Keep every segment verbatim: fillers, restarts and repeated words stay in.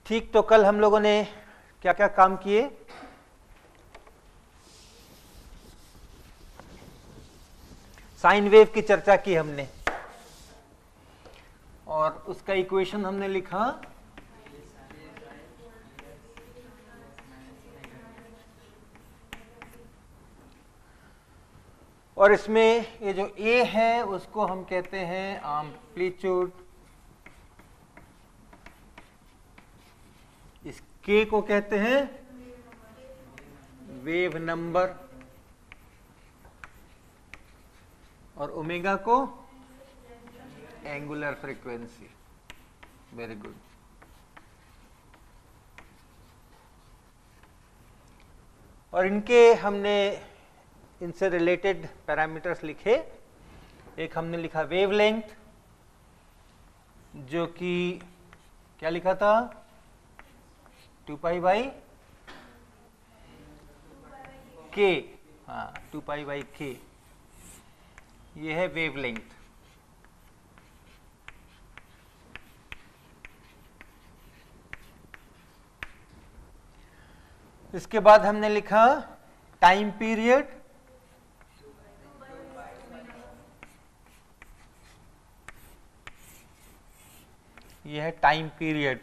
ठीक, तो कल हम लोगों ने क्या क्या काम किए? साइन वेव की चर्चा की हमने और उसका इक्वेशन हमने लिखा और इसमें ये जो A है उसको हम कहते हैं एम्पलीट्यूड, इस K को कहते हैं वेव नंबर और ओमेगा को एंगुलर फ्रीक्वेंसी। Very good. और इनके हमने इनसे रिलेटेड पैरामीटर्स लिखे। एक हमने लिखा वेवलेंथ, जो कि क्या लिखा था? टू पाई बाई के। हाँ, टू पाई बाई के, ये है वेवलेंथ। इसके बाद हमने लिखा टाइम पीरियड, ये है टाइम पीरियड।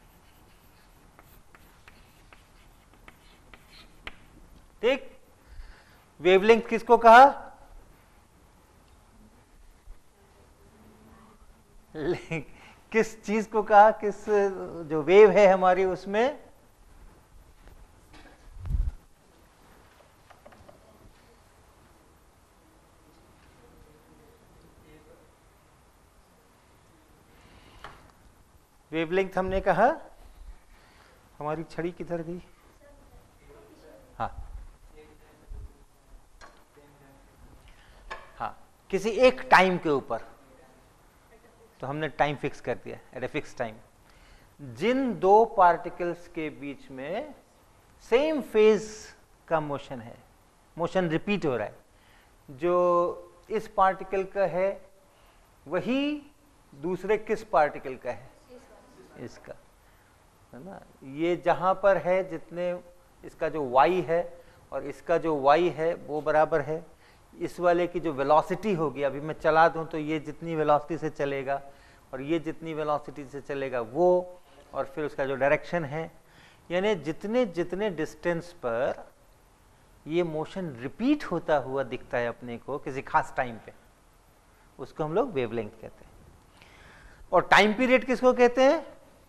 ठीक, वेवलेंथ किसको कहा? किस चीज को कहा? किस जो वेव है हमारी उसमें वेवलेंथ हमने कहा। हमारी छड़ी किधर गई? हाँ हाँ, किसी एक टाइम के ऊपर, तो हमने टाइम फिक्स कर दिया एट ए फिक्स टाइम। जिन दो पार्टिकल्स के बीच में सेम फेज का मोशन है, मोशन रिपीट हो रहा है, जो इस पार्टिकल का है वही दूसरे किस पार्टिकल का है? इसका, है ना। ये जहां पर है, जितने इसका जो y है और इसका जो y है वो बराबर है। इस वाले की जो वेलोसिटी होगी, अभी मैं चला दूं तो ये जितनी वेलोसिटी से चलेगा और ये जितनी वेलोसिटी से चलेगा वो, और फिर उसका जो डायरेक्शन है, यानी जितने जितने डिस्टेंस पर ये मोशन रिपीट होता हुआ दिखता है अपने को किसी खास टाइम पे, उसको हम लोग वेवलेंथ कहते हैं। और टाइम पीरियड किसको कहते हैं?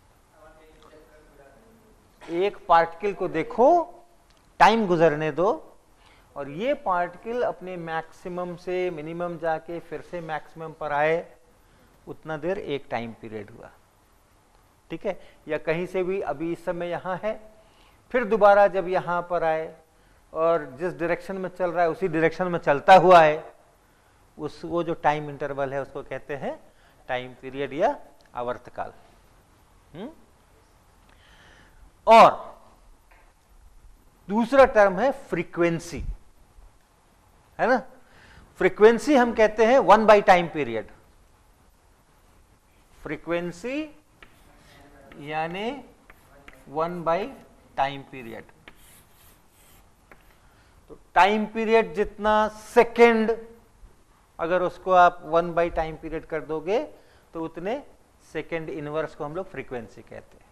एक पार्टिकल को देखो, टाइम गुजरने दो, और ये पार्टिकल अपने मैक्सिमम से मिनिमम जाके फिर से मैक्सिमम पर आए, उतना देर एक टाइम पीरियड हुआ। ठीक है। या कहीं से भी अभी इस समय यहां है, फिर दोबारा जब यहां पर आए और जिस डायरेक्शन में चल रहा है उसी डायरेक्शन में चलता हुआ है, उस वो जो टाइम इंटरवल है उसको कहते हैं टाइम पीरियड या आवर्तकाल। हम्म और दूसरा टर्म है फ्रीक्वेंसी, है ना। फ्रीक्वेंसी हम कहते हैं one by time period. Frequency यानी वन बाई टाइम पीरियड। तो टाइम पीरियड जितना सेकेंड, अगर उसको आप वन बाई टाइम पीरियड कर दोगे तो उतने सेकेंड इनवर्स को हम लोग फ्रीक्वेंसी कहते हैं।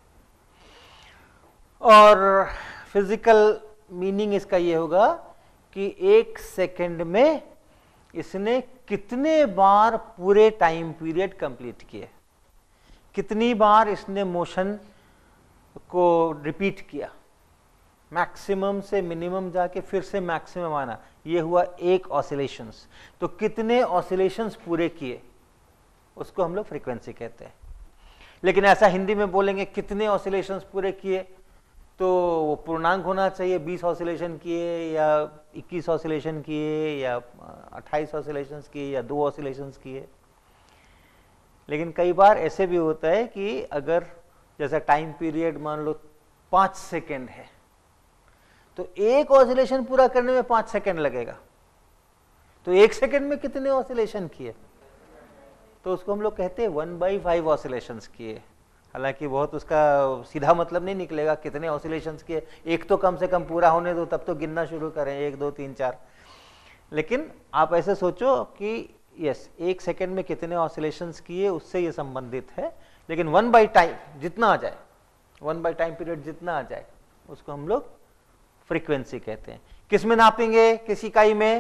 और फिजिकल मीनिंग इसका ये होगा कि एक सेकेंड में इसने कितने बार पूरे टाइम पीरियड कंप्लीट किए, कितनी बार इसने मोशन को रिपीट किया, मैक्सिमम से मिनिमम जाके फिर से मैक्सिमम आना, ये हुआ एक ऑसिलेशंस। तो कितने ऑसिलेशंस पूरे किए, उसको हम लोग फ्रीक्वेंसी कहते हैं। लेकिन ऐसा हिंदी में बोलेंगे कितने ऑसिलेशंस पूरे किए, तो वो पूर्णांक होना चाहिए, बीस ऑसिलेशन किए या इक्कीस ऑसिलेशन किए या अट्ठाईस ऑसिलेशंस किए या दो ऑसिलेशंस किए। लेकिन कई बार ऐसे भी होता है कि अगर जैसा टाइम पीरियड मान लो पाँच सेकेंड है, तो एक ऑसिलेशन पूरा करने में पाँच सेकेंड लगेगा, तो एक सेकेंड में कितने ऑसिलेशन किए, तो उसको हम लोग कहते हैं वन बाई फाइव ऑसिलेशंस किए। हालांकि बहुत उसका सीधा मतलब नहीं निकलेगा कितने ऑसिलेशंस के, एक तो कम से कम पूरा होने दो तब तो गिनना शुरू करें, एक दो तीन चार। लेकिन आप ऐसे सोचो कि यस एक सेकेंड में कितने ऑसिलेशंस किए उससे ये संबंधित है, लेकिन वन बाई टाइम जितना आ जाए, वन बाई टाइम पीरियड जितना आ जाए उसको हम लोग फ्रीक्वेंसी कहते हैं। किस में नापेंगे, किस इकाई में?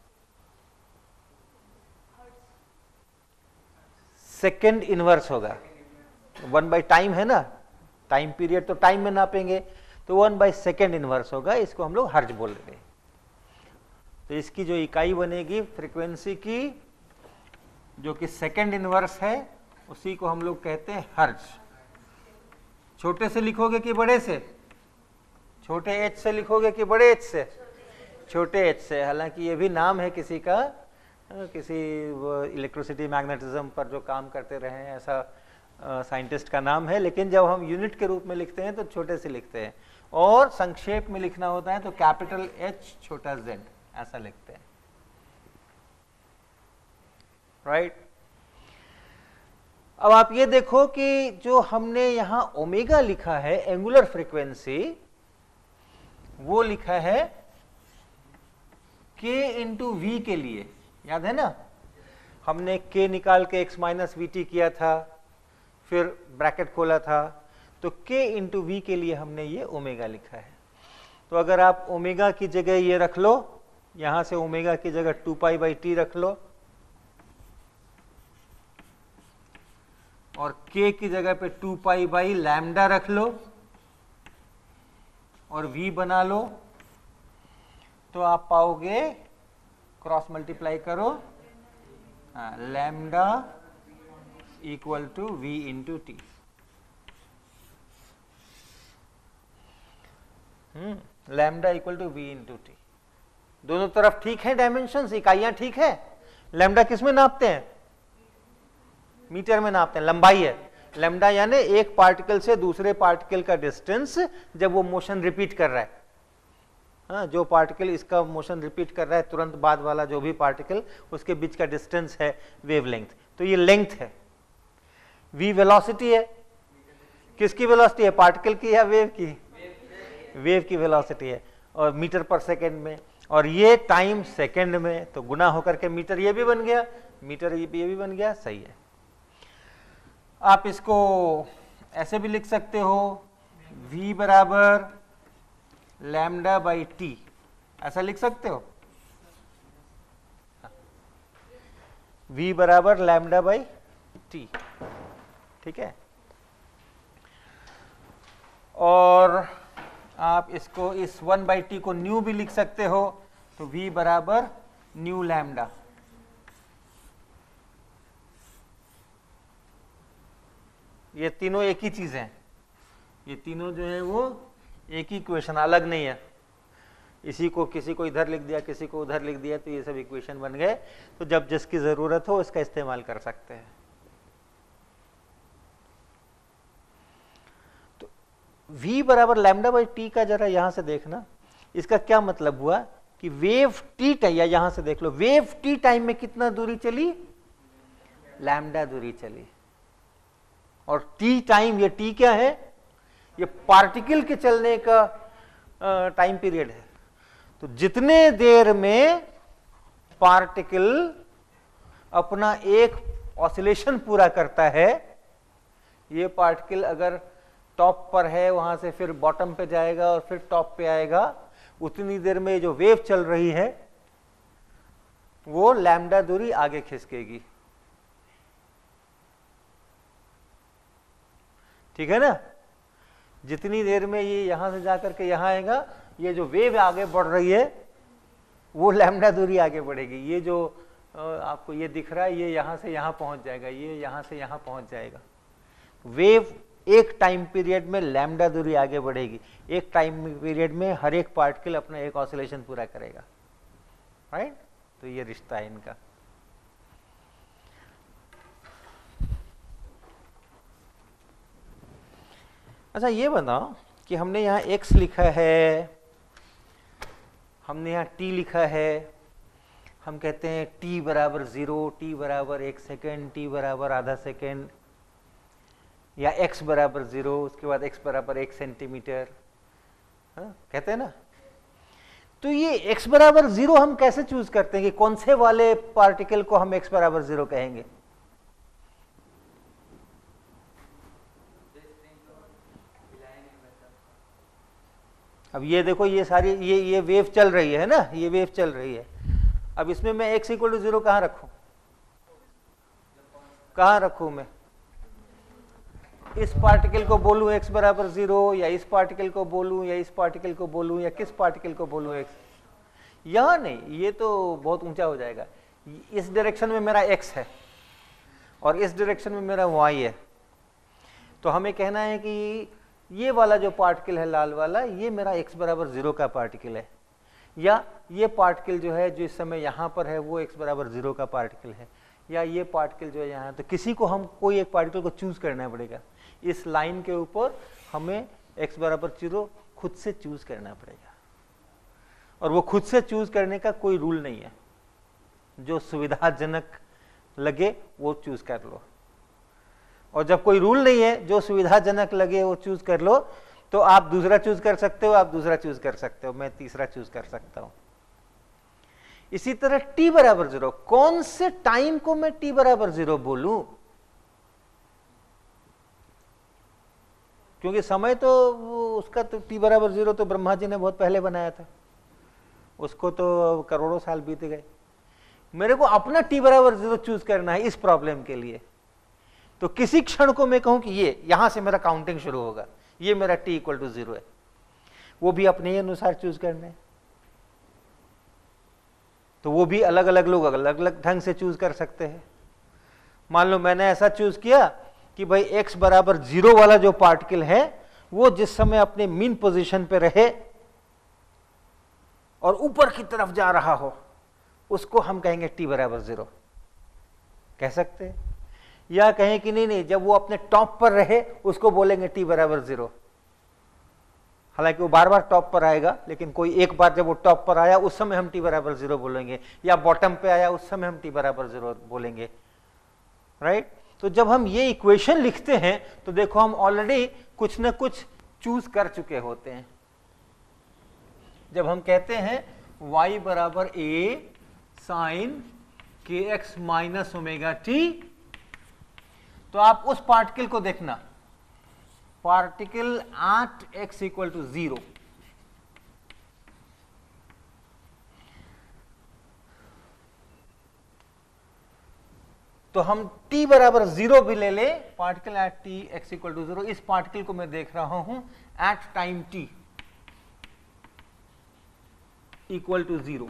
सेकेंड इनवर्स होगा, वन बाई टाइम है ना, टाइम पीरियड तो टाइम में नापेंगे, तो वन बाई सेकेंड इनवर्स होगा, इसको हम लोग हर्ज बोल रहे हैं। तो इसकी जो इकाई बनेगी फ्रीक्वेंसी की, जो कि सेकेंड इनवर्स है, उसी को हम लोग कहते हैं हर्ज। छोटे से लिखोगे कि बड़े से? छोटे एच से लिखोगे कि बड़े एच से? छोटे एच से। हालांकि ये भी नाम है किसी का, किसी इलेक्ट्रिसिटी मैग्नेटिज्म पर जो काम करते रहे हैं ऐसा साइंटिस्ट का नाम है, लेकिन जब हम यूनिट के रूप में लिखते हैं तो छोटे से लिखते हैं, और संक्षेप में लिखना होता है तो कैपिटल एच छोटा जेड ऐसा लिखते हैं, राइट right? अब आप ये देखो कि जो हमने यहां ओमेगा लिखा है एंगुलर फ्रीक्वेंसी, वो लिखा है k इंटू वी के लिए, याद है ना? हमने k निकाल के x माइनस वी टी किया था, फिर ब्रैकेट खोला था, तो k इंटू वी के लिए हमने ये ओमेगा लिखा है। तो अगर आप ओमेगा की जगह ये रख लो, यहां से ओमेगा की जगह टू पाई बाई टी रख लो, और k की जगह पे टू पाई बाई लैम्डा रख लो, और v बना लो, तो आप पाओगे, क्रॉस मल्टीप्लाई करो, lambda equal to V into T. Hmm lambda equal to V into T. दोनों तरफ ठीक है, डायमेंशंस, इकाइयां ठीक है। लैम्डा किस में नापते हैं? मीटर में नापते हैं, लंबाई है। लैम्डा यानी एक पार्टिकल से दूसरे पार्टिकल का डिस्टेंस जब वो मोशन रिपीट कर रहा है। हाँ, जो पार्टिकल इसका मोशन रिपीट कर रहा है तुरंत बाद वाला जो भी पार्टिकल, उसके बीच का डिस्टेंस है वेवलेंथ, तो ये लेंथ है। v वेलोसिटी है, किसकी वेलोसिटी है? पार्टिकल की या वेव की? वेव की वेलोसिटी है, और मीटर पर सेकेंड में, और ये टाइम सेकेंड में, तो गुना होकर के मीटर ये भी बन गया, मीटर ये भी बन गया, सही है। आप इसको ऐसे भी लिख सकते हो, v बराबर लैम्डा बाई टी, ऐसा लिख सकते हो, v बराबर लैम्डा बाई टी, ठीक है। और आप इसको इस वन बाई टी को न्यू भी लिख सकते हो, तो v बराबर न्यू लैम्डा। ये तीनों एक ही चीज है, ये तीनों जो है वो एक ही इक्वेशन, अलग नहीं है। इसी को किसी को इधर लिख दिया, किसी को उधर लिख दिया, तो ये सब इक्वेशन बन गए। तो जब जिसकी जरूरत हो इसका इस्तेमाल कर सकते हैं। तो v बराबर लैम्डा बाई टी का जरा यहां से देखना, इसका क्या मतलब हुआ कि वेव टी टाइम, या यहां से देख लो, वेव टी टाइम में कितना दूरी चली? लैम्डा दूरी चली। और टी टाइम, ये टी क्या है? ये पार्टिकल के चलने का टाइम पीरियड है। तो जितने देर में पार्टिकल अपना एक ऑसिलेशन पूरा करता है, ये पार्टिकल अगर टॉप पर है, वहां से फिर बॉटम पे जाएगा और फिर टॉप पे आएगा, उतनी देर में जो वेव चल रही है वो लैम्डा दूरी आगे खिसकेगी, ठीक है ना? जितनी देर में ये यहां से जाकर के यहां आएगा, ये जो वेव आगे बढ़ रही है वो लैम्डा दूरी आगे बढ़ेगी। ये जो आपको ये दिख रहा है, ये यहां से यहां पहुंच जाएगा, ये यहां से यहां पहुंच जाएगा। वेव एक टाइम पीरियड में लैम्डा दूरी आगे बढ़ेगी, एक टाइम पीरियड में हर एक पार्टिकल अपना एक ऑसिलेशन पूरा करेगा, राइट? तो ये रिश्ता है इनका। अच्छा ये बताओ कि हमने यहाँ x लिखा है, हमने यहाँ t लिखा है, हम कहते हैं t बराबर जीरो, t बराबर एक सेकेंड, t बराबर आधा सेकेंड, या x बराबर जीरो, उसके बाद x बराबर एक सेंटीमीटर, हाँ कहते हैं ना। तो ये x बराबर जीरो हम कैसे चूज करते हैं कि कौन से वाले पार्टिकल को हम x बराबर जीरो कहेंगे? अब ये देखो, ये सारी ये ये वेव चल रही है ना, ये वेव चल रही है। अब इसमें मैं x इक्वल टू जीरो कहाँ रखूं? कहाँ रखूं मैं? इस पार्टिकल को बोलूं x बराबर जीरो, या इस पार्टिकल को बोलूं, या इस पार्टिकल को बोलूं, या किस पार्टिकल को बोलूं x? यहां नहीं, ये तो बहुत ऊंचा हो जाएगा। इस डायरेक्शन में मेरा x है और इस डायरेक्शन में मेरा y है। तो हमें कहना है कि ये वाला जो पार्टिकल है लाल वाला, ये मेरा x बराबर जीरो का पार्टिकल है, या ये पार्टिकल जो है जो इस समय यहाँ पर है वो x बराबर जीरो का पार्टिकल है, या ये पार्टिकल जो है यहाँ। तो किसी को हम कोई एक पार्टिकल को चूज करना पड़ेगा। इस लाइन के ऊपर हमें x बराबर जीरो खुद से चूज करना पड़ेगा, और वो खुद से चूज करने का कोई रूल नहीं है। जो सुविधाजनक लगे वो चूज कर लो, और जब कोई रूल नहीं है, जो सुविधाजनक लगे वो चूज कर लो, तो आप दूसरा चूज कर सकते हो, आप दूसरा चूज कर सकते हो, मैं तीसरा चूज कर सकता हूं। इसी तरह t बराबर जीरो, कौन से टाइम को मैं t बराबर जीरो बोलूं? क्योंकि समय तो उसका तो t बराबर जीरो तो ब्रह्मा जी ने बहुत पहले बनाया था, उसको तो करोड़ों साल बीत गए। मेरे को अपना t बराबर जीरो चूज करना है इस प्रॉब्लम के लिए। तो किसी क्षण को मैं कहूं कि ये यहां से मेरा काउंटिंग शुरू होगा, ये मेरा t इक्वल टू जीरो है, वो भी अपने ही अनुसार चूज करना है। तो वो भी अलग अलग लोग अलग अलग ढंग से चूज कर सकते हैं। मान लो मैंने ऐसा चूज किया कि भाई x बराबर जीरो वाला जो पार्टिकल है वो जिस समय अपने मीन पोजीशन पे रहे और ऊपर की तरफ जा रहा हो, उसको हम कहेंगे t बराबर जीरो, कह सकते हैं। या कहें कि नहीं नहीं, जब वो अपने टॉप पर रहे उसको बोलेंगे t बराबर जीरो। हालांकि वो बार बार टॉप पर आएगा, लेकिन कोई एक बार जब वो टॉप पर आया उस समय हम t बराबर जीरो बोलेंगे, या बॉटम पे आया उस समय हम t बराबर जीरो बोलेंगे, राइट। तो जब हम ये इक्वेशन लिखते हैं तो देखो हम ऑलरेडी कुछ ना कुछ चूज कर चुके होते हैं। जब हम कहते हैं y बराबर a साइन के एक्स माइनस ओमेगा टी, तो आप उस पार्टिकल को देखना, particle at x equal to zero. तो हम t बराबर जीरो भी ले ले, particle at t x equal to zero, इस पार्टिकल को मैं देख रहा हूं at time t equal to zero.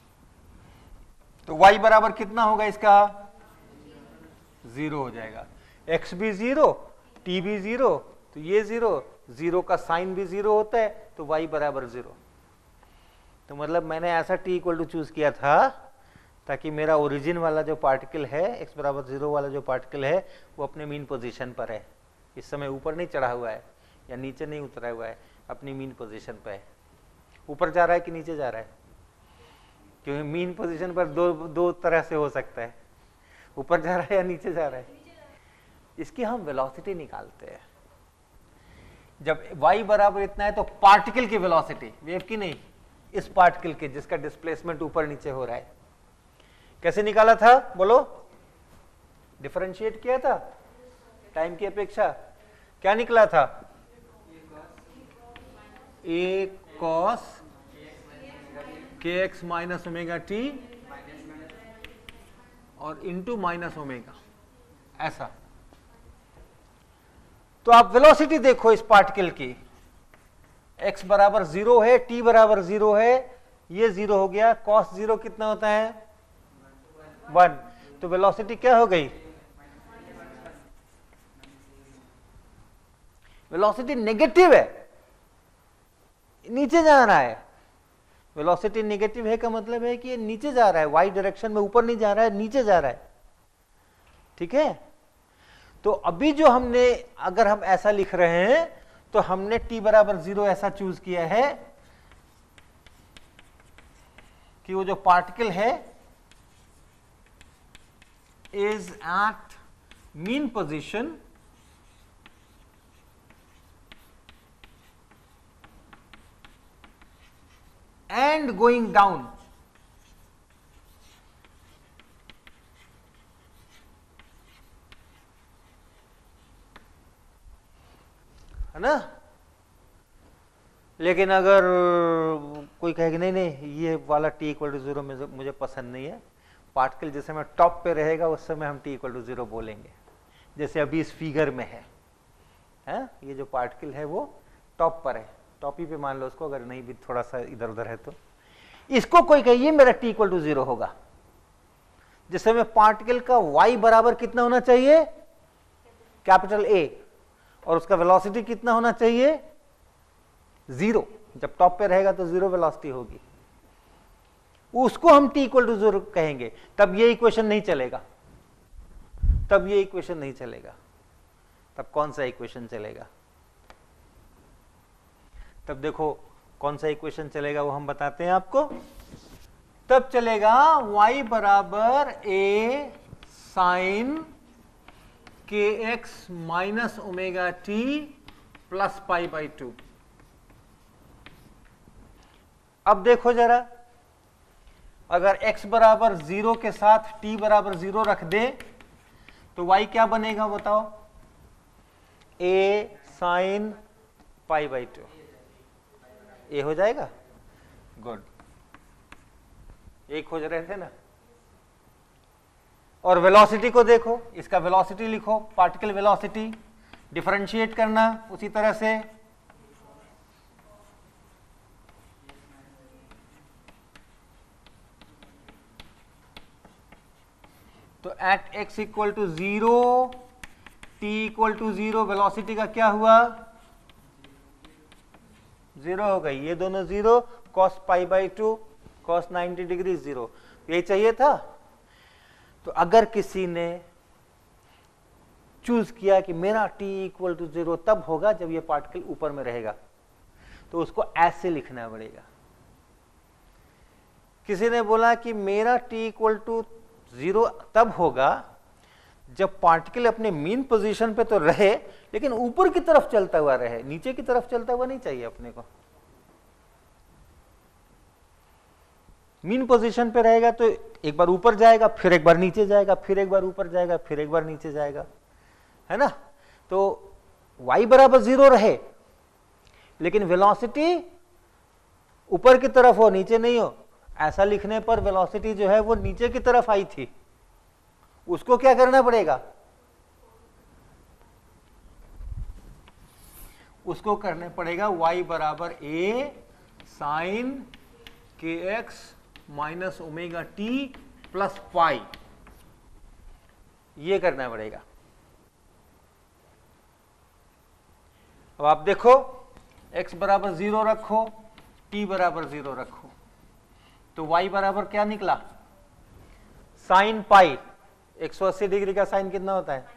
तो y बराबर कितना होगा इसका? जीरो हो जाएगा। x भी जीरो, t भी जीरो, तो ये जीरो, जीरो का साइन भी जीरो होता है, तो y बराबर जीरो। तो मतलब मैंने ऐसा t इक्वल टू चूज किया था ताकि मेरा ओरिजिन वाला जो पार्टिकल है, x बराबर जीरो वाला जो पार्टिकल है, वो अपने मीन पोजीशन पर है। इस समय ऊपर नहीं चढ़ा हुआ है या नीचे नहीं उतरा हुआ है, अपनी मीन पोजीशन पर है। ऊपर जा रहा है कि नीचे जा रहा है? क्योंकि मीन पोजीशन पर दो दो तरह से हो सकता है, ऊपर जा रहा है या नीचे जा रहा है। इसकी हम वेलोसिटी निकालते हैं। जब y बराबर इतना है तो पार्टिकल की वेलोसिटी, वेव की नहीं, इस पार्टिकल के जिसका डिस्प्लेसमेंट ऊपर नीचे हो रहा है, कैसे निकाला था बोलो? डिफरेंशिएट किया था टाइम की अपेक्षा। क्या निकला था? a cos k x minus omega t और इंटू माइनस ओमेगा, ऐसा। तो आप वेलोसिटी देखो इस पार्टिकल की, x बराबर जीरो है, t बराबर जीरो है, ये जीरो हो गया, cos जीरो कितना होता है? वन। तो वेलोसिटी क्या हो गई? वेलोसिटी नेगेटिव है, नीचे जा रहा है। वेलोसिटी नेगेटिव है का मतलब है कि ये नीचे जा रहा है, y डायरेक्शन में, ऊपर नहीं जा रहा है, नीचे जा रहा है। ठीक है। तो अभी जो हमने, अगर हम ऐसा लिख रहे हैं तो हमने t बराबर जीरो ऐसा चूज किया है कि वो जो पार्टिकल है is at mean position and going down, है ना। लेकिन अगर कोई कहे कि नहीं नहीं ये वाला टी इक्वल टू जीरो मुझे पसंद नहीं है, पार्टिकल जिस समय टॉप पे रहेगा उस समय हम टी इक्वल टू जीरो बोलेंगे, जैसे अभी इस फिगर में है, है? ये जो पार्टिकल है वो टॉप पर है, टॉप ही पे मान लो उसको, अगर नहीं भी थोड़ा सा इधर उधर है तो इसको कोई कहिए मेरा टी इक्वल टू जीरो होगा, जिस समय पार्टिकल का y बराबर कितना होना चाहिए, कैपिटल A, और उसका वेलोसिटी कितना होना चाहिए, जीरो। जब टॉप पे रहेगा तो जीरो वेलोसिटी होगी, उसको हम t इक्वल टू जीरो कहेंगे। तब ये इक्वेशन नहीं चलेगा, तब ये इक्वेशन नहीं चलेगा। तब कौन सा इक्वेशन चलेगा? तब देखो कौन सा इक्वेशन चलेगा वो हम बताते हैं आपको। तब चलेगा y बराबर a साइन के x minus omega t plus pi by two. अब देखो जरा, अगर x बराबर जीरो के साथ t बराबर जीरो रख दे तो y क्या बनेगा बताओ, a sine pi by two, a हो जाएगा। गुड, एक खोज रहे थे ना। और वेलोसिटी को देखो, इसका वेलोसिटी लिखो, पार्टिकल वेलोसिटी, डिफरेंशिएट करना उसी तरह से। तो at x equal to zero, t equal to zero, velocity का क्या हुआ, जीरो हो गई, ये दोनों zero, cos pi by two, cos ninety degree zero, यही चाहिए था। तो अगर किसी ने चूज किया कि मेरा t इक्वल टू जीरो तब होगा जब ये पार्टिकल ऊपर में रहेगा, तो उसको ऐसे लिखना पड़ेगा। किसी ने बोला कि मेरा t इक्वल टू जीरो तब होगा जब पार्टिकल अपने मीन पोजीशन पे तो रहे लेकिन ऊपर की तरफ चलता हुआ रहे, नीचे की तरफ चलता हुआ नहीं चाहिए अपने को। मीन पोजीशन पे रहेगा तो एक बार ऊपर जाएगा, फिर एक बार नीचे जाएगा, फिर एक बार ऊपर जाएगा, फिर एक बार नीचे जाएगा, है ना। तो y बराबर जीरो रहे लेकिन वेलोसिटी ऊपर की तरफ हो, नीचे नहीं हो। ऐसा लिखने पर वेलोसिटी जो है वो नीचे की तरफ आई थी, उसको क्या करना पड़ेगा, उसको करने पड़ेगा y बराबर a साइन के x minus omega t plus pi, ये करना पड़ेगा। अब आप देखो, x बराबर जीरो रखो, t बराबर जीरो रखो, तो y बराबर क्या निकला, साइन पाई। एक सौ अस्सी डिग्री का साइन कितना होता है,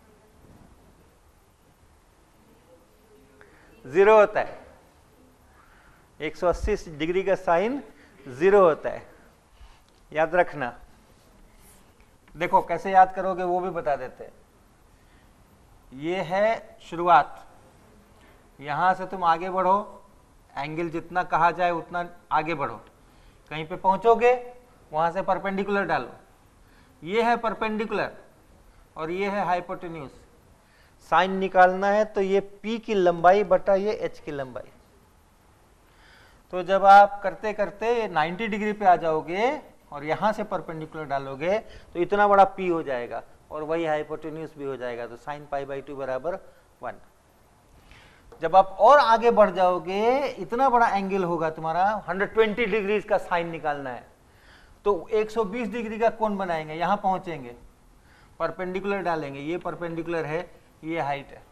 जीरो होता है। एक सौ अस्सी डिग्री का साइन जीरो होता है, याद रखना। देखो कैसे याद करोगे वो भी बता देते हैं। ये है शुरुआत, यहां से तुम आगे बढ़ो, एंगल जितना कहा जाए उतना आगे बढ़ो, कहीं पे पहुंचोगे वहां से परपेंडिकुलर डालो। ये है परपेंडिकुलर और ये है हाइपोटेन्यूज। साइन निकालना है तो ये p की लंबाई बटा ये h की लंबाई। तो जब आप करते करते नब्बे डिग्री पे आ जाओगे और यहां से परपेंडिकुलर डालोगे तो इतना बड़ा p हो जाएगा और वही हाइपोटेन्यूज भी हो जाएगा। तो साइन पाई बाई टू बराबर वन। जब आप और आगे बढ़ जाओगे, इतना बड़ा एंगल होगा तुम्हारा, एक सौ बीस डिग्री का साइन निकालना है तो एक सौ बीस डिग्री का कोण बनाएंगे, यहां पहुंचेंगे, परपेंडिकुलर डालेंगे, ये परपेंडिकुलर है, ये हाइट है।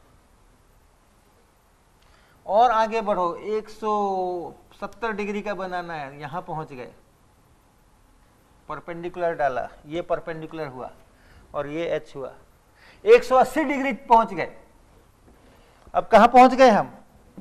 और आगे बढ़ो, एक सौ सत्तर डिग्री का बनाना है, यहां पहुंच गए, परपेंडिकुलर डाला, ये परपेंडिकुलर हुआ और ये h हुआ, एक सौ अस्सी डिग्री पहुंच गए। अब कहां पहुंच गए हम,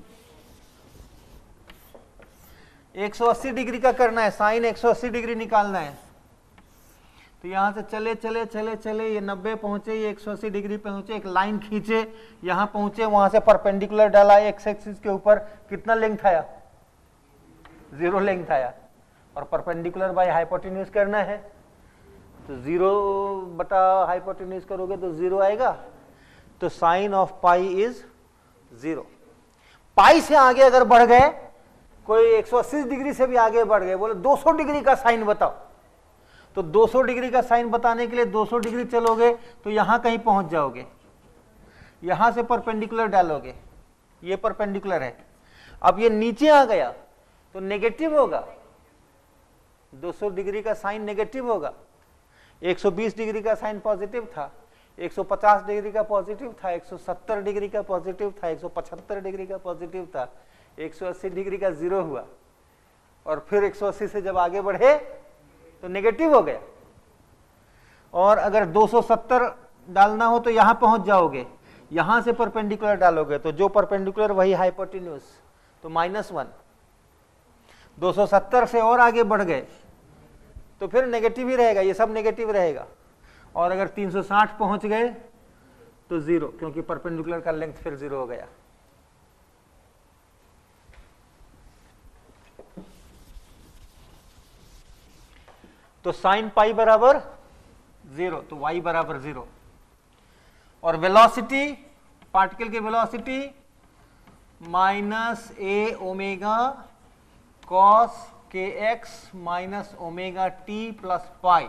एक सौ अस्सी डिग्री का करना है, साइन एक सौ अस्सी डिग्री निकालना है। तो यहां से चले चले चले चले ये नब्बे पहुंचे, ये एक सौ अस्सी डिग्री पहुंचे, एक लाइन खींचे, यहां पहुंचे, वहां से परपेंडिकुलर डाला एक्स एक्सिस के ऊपर, कितना लेंथ आया, जीरो लेंथ आया। और परपेंडिकुलर बाय हाइपोटेन्यूज करना है, तो जीरो बटा हाइपोटेन्यूज करोगे तो जीरो आएगा, तो sine of pi is zero. Pi से आगे अगर बढ़ गए, कोई एक सौ अस्सी डिग्री से भी आगे बढ़ गए, बोले दो सौ डिग्री का साइन बताओ, तो दो सौ डिग्री का साइन बताने के लिए दो सौ डिग्री चलोगे तो यहां कहीं पहुंच जाओगे, यहां से परपेंडिकुलर डालोगे, ये परपेंडिकुलर है। अब ये नीचे आ गया तो नेगेटिव होगा, दो सौ डिग्री का साइन नेगेटिव होगा, एक सौ बीस डिग्री का साइन पॉजिटिव था, एक सौ पचास डिग्री का पॉजिटिव था, एक सौ सत्तर डिग्री का पॉजिटिव था, एक सौ पचहत्तर डिग्री का पॉजिटिव था, एक सौ अस्सी डिग्री का जीरो हुआ, और फिर एक सौ अस्सी से जब आगे बढ़े तो नेगेटिव हो गया। और अगर दो सौ सत्तर डालना हो तो यहां पहुंच जाओगे, यहां से परपेंडिकुलर डालोगे तो जो परपेंडिकुलर वही हाइपोटेन्यूज, तो माइनस वन। दो सौ सत्तर से और आगे बढ़ गए तो फिर नेगेटिव ही रहेगा, ये सब नेगेटिव रहेगा। और अगर तीन सौ साठ पहुंच गए तो जीरो, क्योंकि परपेंडिकुलर का लेंथ फिर जीरो हो गया। तो साइन पाई बराबर जीरो, तो y बराबर जीरो। और वेलोसिटी, पार्टिकल की velocity minus a omega cos k x minus omega t plus pi.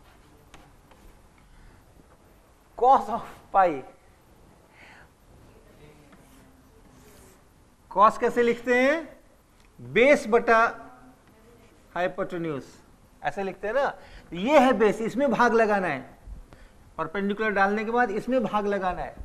Cos of pi, cos कैसे लिखते हैं? बेस बटा हाइपोटेन्यूज, ऐसे लिखते हैं ना। ये है बेस, इसमें भाग लगाना है, परपेंडिकुलर डालने के बाद इसमें भाग लगाना है।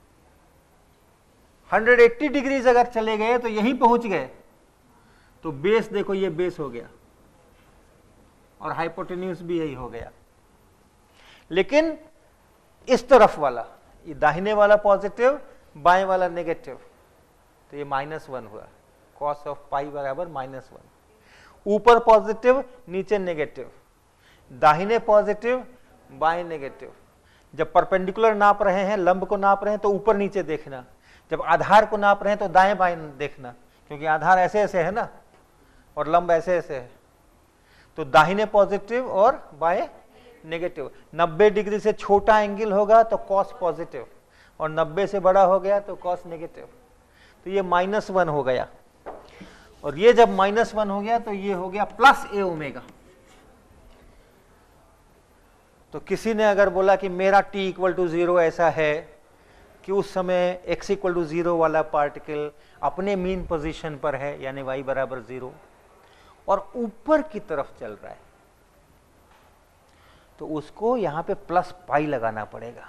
एक सौ अस्सी डिग्रीज अगर चले गए तो यहीं पहुंच गए, तो बेस देखो ये बेस हो गया और हाइपोटेन्यूज भी यही हो गया। लेकिन इस तरफ वाला, ये दाहिने वाला पॉजिटिव, बाएं वाला नेगेटिव, तो ये माइनस वन हुआ। कॉस ऑफ पाई बराबर माइनस वन। ऊपर पॉजिटिव, नीचे नेगेटिव, दाहिने पॉजिटिव, बाएं नेगेटिव। जब परपेंडिकुलर नाप रहे हैं, लंब को नाप रहे हैं, तो ऊपर नीचे देखना। जब आधार को नाप रहे हैं तो दाएं बाएं देखना, क्योंकि आधार ऐसे ऐसे है ना और लंब ऐसे ऐसे है। तो दाहिने पॉजिटिव और बाएं नेगेटिव। नब्बे डिग्री से छोटा एंगल होगा तो कॉस पॉजिटिव, और नब्बे से बड़ा हो गया तो कॉस नेगेटिव। तो ये माइनस वन हो गया, और ये जब माइनस वन हो गया तो ये हो गया प्लस ए ओमेगा। तो किसी ने अगर बोला कि मेरा टी इक्वल टू जीरो ऐसा है कि उस समय एक्स इक्वल टू जीरो वाला पार्टिकल अपने मीन पोजीशन पर है, यानी वाई बराबर जीरो, और ऊपर की तरफ चल रहा है, तो उसको यहां पे प्लस पाई लगाना पड़ेगा।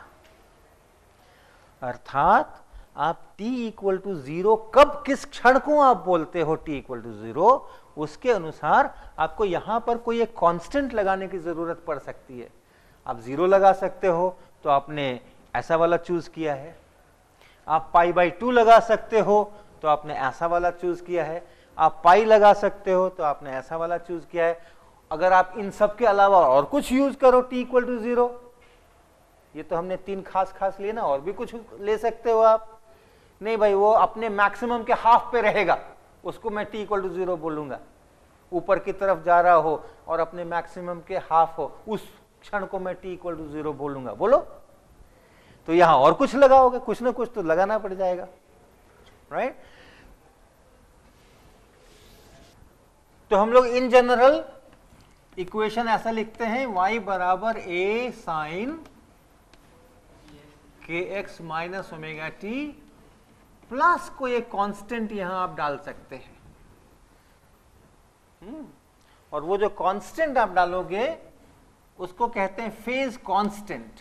अर्थात आप t इक्वल टू जीरो कब, किस क्षण को आप बोलते हो t इक्वल टू जीरो, उसके अनुसार आपको यहां पर कोई एक कांस्टेंट लगाने की जरूरत पड़ सकती है। आप जीरो लगा सकते हो तो आपने ऐसा वाला चूज किया है, आप पाई बाई टू लगा सकते हो तो आपने ऐसा वाला चूज किया है, आप पाई लगा सकते हो तो आपने ऐसा वाला चूज किया है। अगर आप इन सब के अलावा और कुछ यूज करो t इक्वल टू जीरो, ये तो हमने तीन खास खास लिए ना, और भी कुछ ले सकते हो आप। नहीं भाई, वो अपने मैक्सिमम के हाफ पे रहेगा, उसको मैं t इक्वल टू जीरो बोलूंगा। ऊपर की तरफ जा रहा हो और अपने मैक्सिमम के हाफ हो, उस क्षण को मैं t इक्वल टू जीरो बोलूंगा। बोलो, तो यहां और कुछ लगाओगे, कुछ ना कुछ तो लगाना पड़ जाएगा, राइट। तो हम लोग इन जनरल इक्वेशन ऐसा लिखते हैं, y बराबर a साइन के x minus omega t plus कोई एक कांस्टेंट यहां आप डाल सकते हैं। हुँ? और वो जो कांस्टेंट आप डालोगे उसको कहते हैं फेज कांस्टेंट।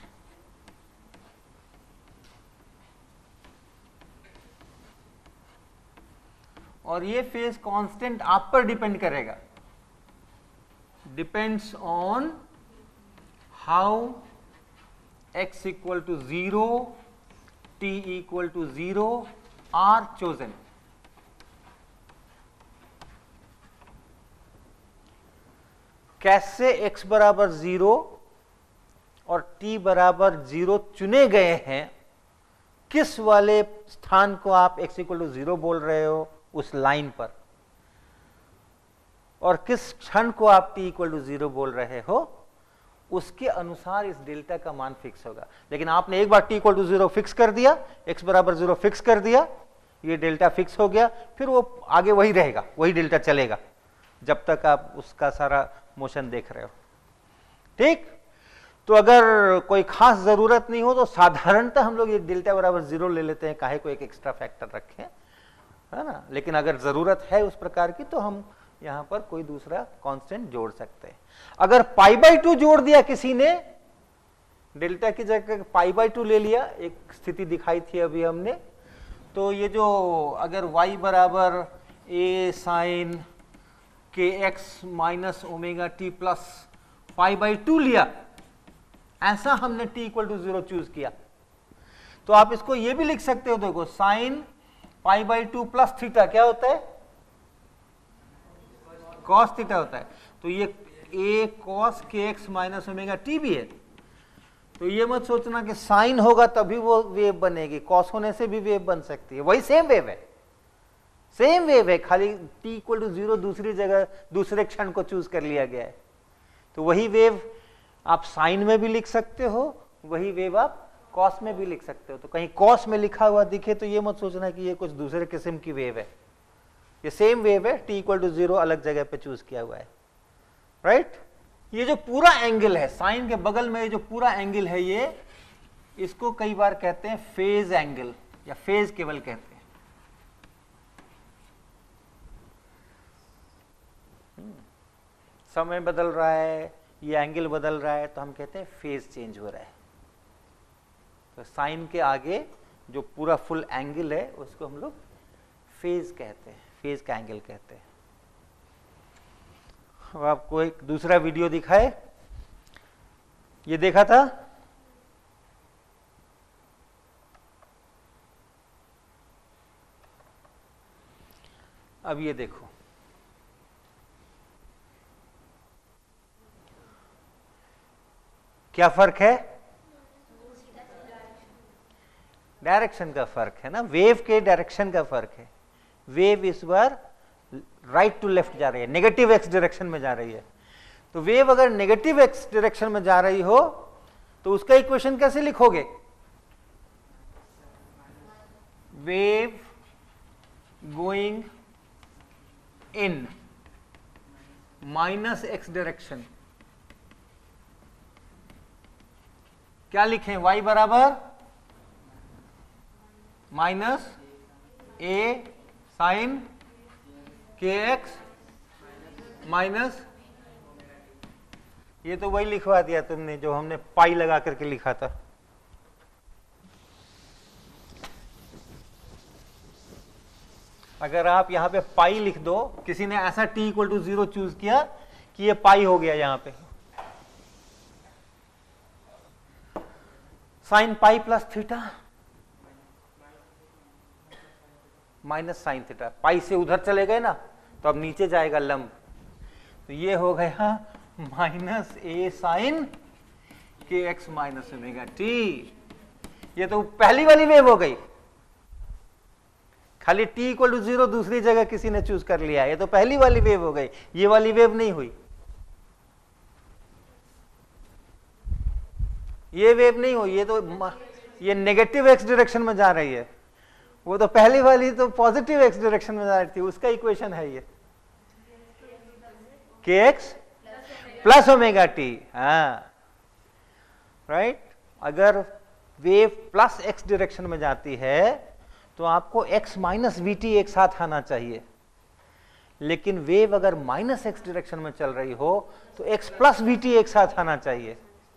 और ये फेज कांस्टेंट आप पर डिपेंड करेगा, depends on how x equal to zero, t equal to zero are chosen. कैसे x बराबर जीरो और t बराबर जीरो चुने गए हैं, किस वाले स्थान को आप x इक्वल टू जीरो बोल रहे हो, उस लाइन पर। और किस क्षण को आप t इक्वल टू जीरो बोल रहे हो उसके अनुसार इस डेल्टा का मान फिक्स होगा। लेकिन आपने एक बार t equal to zero fix कर दिया, x बराबर जीरो फिक्स कर दिया, ये डेल्टा फिक्स हो गया, फिर वो आगे वही रहेगा, वही डेल्टा चलेगा जब तक आप उसका सारा मोशन देख रहे हो। ठीक, तो अगर कोई खास जरूरत नहीं हो तो साधारणतः हम लोग ये डेल्टा बराबर जीरो ले लेते हैं, काहे को एक एक्स्ट्रा फैक्टर रखें, है ना। लेकिन अगर जरूरत है उस प्रकार की तो हम यहां पर कोई दूसरा कांस्टेंट जोड़ सकते हैं। अगर पाई बाई टू जोड़ दिया किसी ने, डेल्टा की जगह पाई बाई टू ले लिया, एक स्थिति दिखाई थी अभी हमने, तो ये जो अगर y बराबर ए साइन के x minus omega t plus pi by two लिया, ऐसा हमने t equal to zero choose किया, तो आप इसको ये भी लिख सकते हो, देखो sine pi by two plus theta क्या होता है, कॉस थीटा होता है। तो ये a cos k x minus omega t भी है। तो ये मत सोचना कि साइन होगा तभी वो वेव बनेगी, कॉस होने से भी वेव बन सकती है, वही सेम वेव है, सेम वेव है, खाली t इक्वल टू जीरो दूसरी जगह दूसरे क्षण को चूज कर लिया गया है। तो वही वेव आप साइन में भी लिख सकते हो, वही वेव आप कॉस में भी लिख सकते हो। तो कहीं कॉस में लिखा हुआ दिखे तो ये मत सोचना कि ये कुछ दूसरे किस्म की वेव है, ये सेम वेव है, t इक्वल टू जीरो अलग जगह पे चूज किया हुआ है, राइट। ये जो पूरा एंगल है साइन के बगल में, ये जो पूरा एंगल है, ये इसको कई बार कहते हैं फेज एंगल या फेज केवल कहते हैं। समय बदल रहा है, ये एंगल बदल रहा है, तो हम कहते हैं फेज चेंज हो रहा है। तो साइन के आगे जो पूरा फुल एंगल है उसको हम लोग फेज कहते हैं, फेज का एंगल कहते हैं। अब आपको एक दूसरा वीडियो दिखाए, ये देखा था, अब ये देखो, क्या फर्क है, डायरेक्शन का फर्क है ना, वेव के डायरेक्शन का फर्क है। वेव इस बार राइट टू लेफ्ट जा रही है, नेगेटिव एक्स डायरेक्शन में जा रही है। तो वेव अगर नेगेटिव एक्स डायरेक्शन में जा रही हो तो उसका इक्वेशन कैसे लिखोगे, wave going in minus x direction, क्या लिखें, y बराबर माइनस ए साइन के एक्स माइनस, ये तो वही लिखवा दिया तुमने जो हमने पाई लगा करके लिखा था। अगर आप यहां पे पाई लिख दो, किसी ने ऐसा t equal to zero choose किया कि ये पाई हो गया, यहां पे sine pi plus theta minus sine theta, pi से उधर चले गए ना तो अब नीचे जाएगा लंब, तो ये हो गया माइनस ए साइन के एक्स माइनस ओमेगा टी। ये तो पहली वाली वेव हो गई, खाली t इक्वल टू जीरो दूसरी जगह किसी ने चूज कर लिया, ये तो पहली वाली वेव हो गई, ये वाली वेव नहीं हुई, ये वेव नहीं हुई, ये तो ये नेगेटिव एक्स डायरेक्शन में जा रही है, वो तो पहली वाली तो पॉजिटिव एक्स डायरेक्शन में जा रही थी, उसका इक्वेशन है ये k x plus omega t. हाँ राइट, अगर वेव प्लस एक्स डायरेक्शन में जाती है तो आपको x माइनस वी टी एक साथ आना चाहिए, लेकिन वेव अगर माइनस एक्स डायरेक्शन में चल रही हो तो x प्लस वी टी एक साथ आना चाहिए।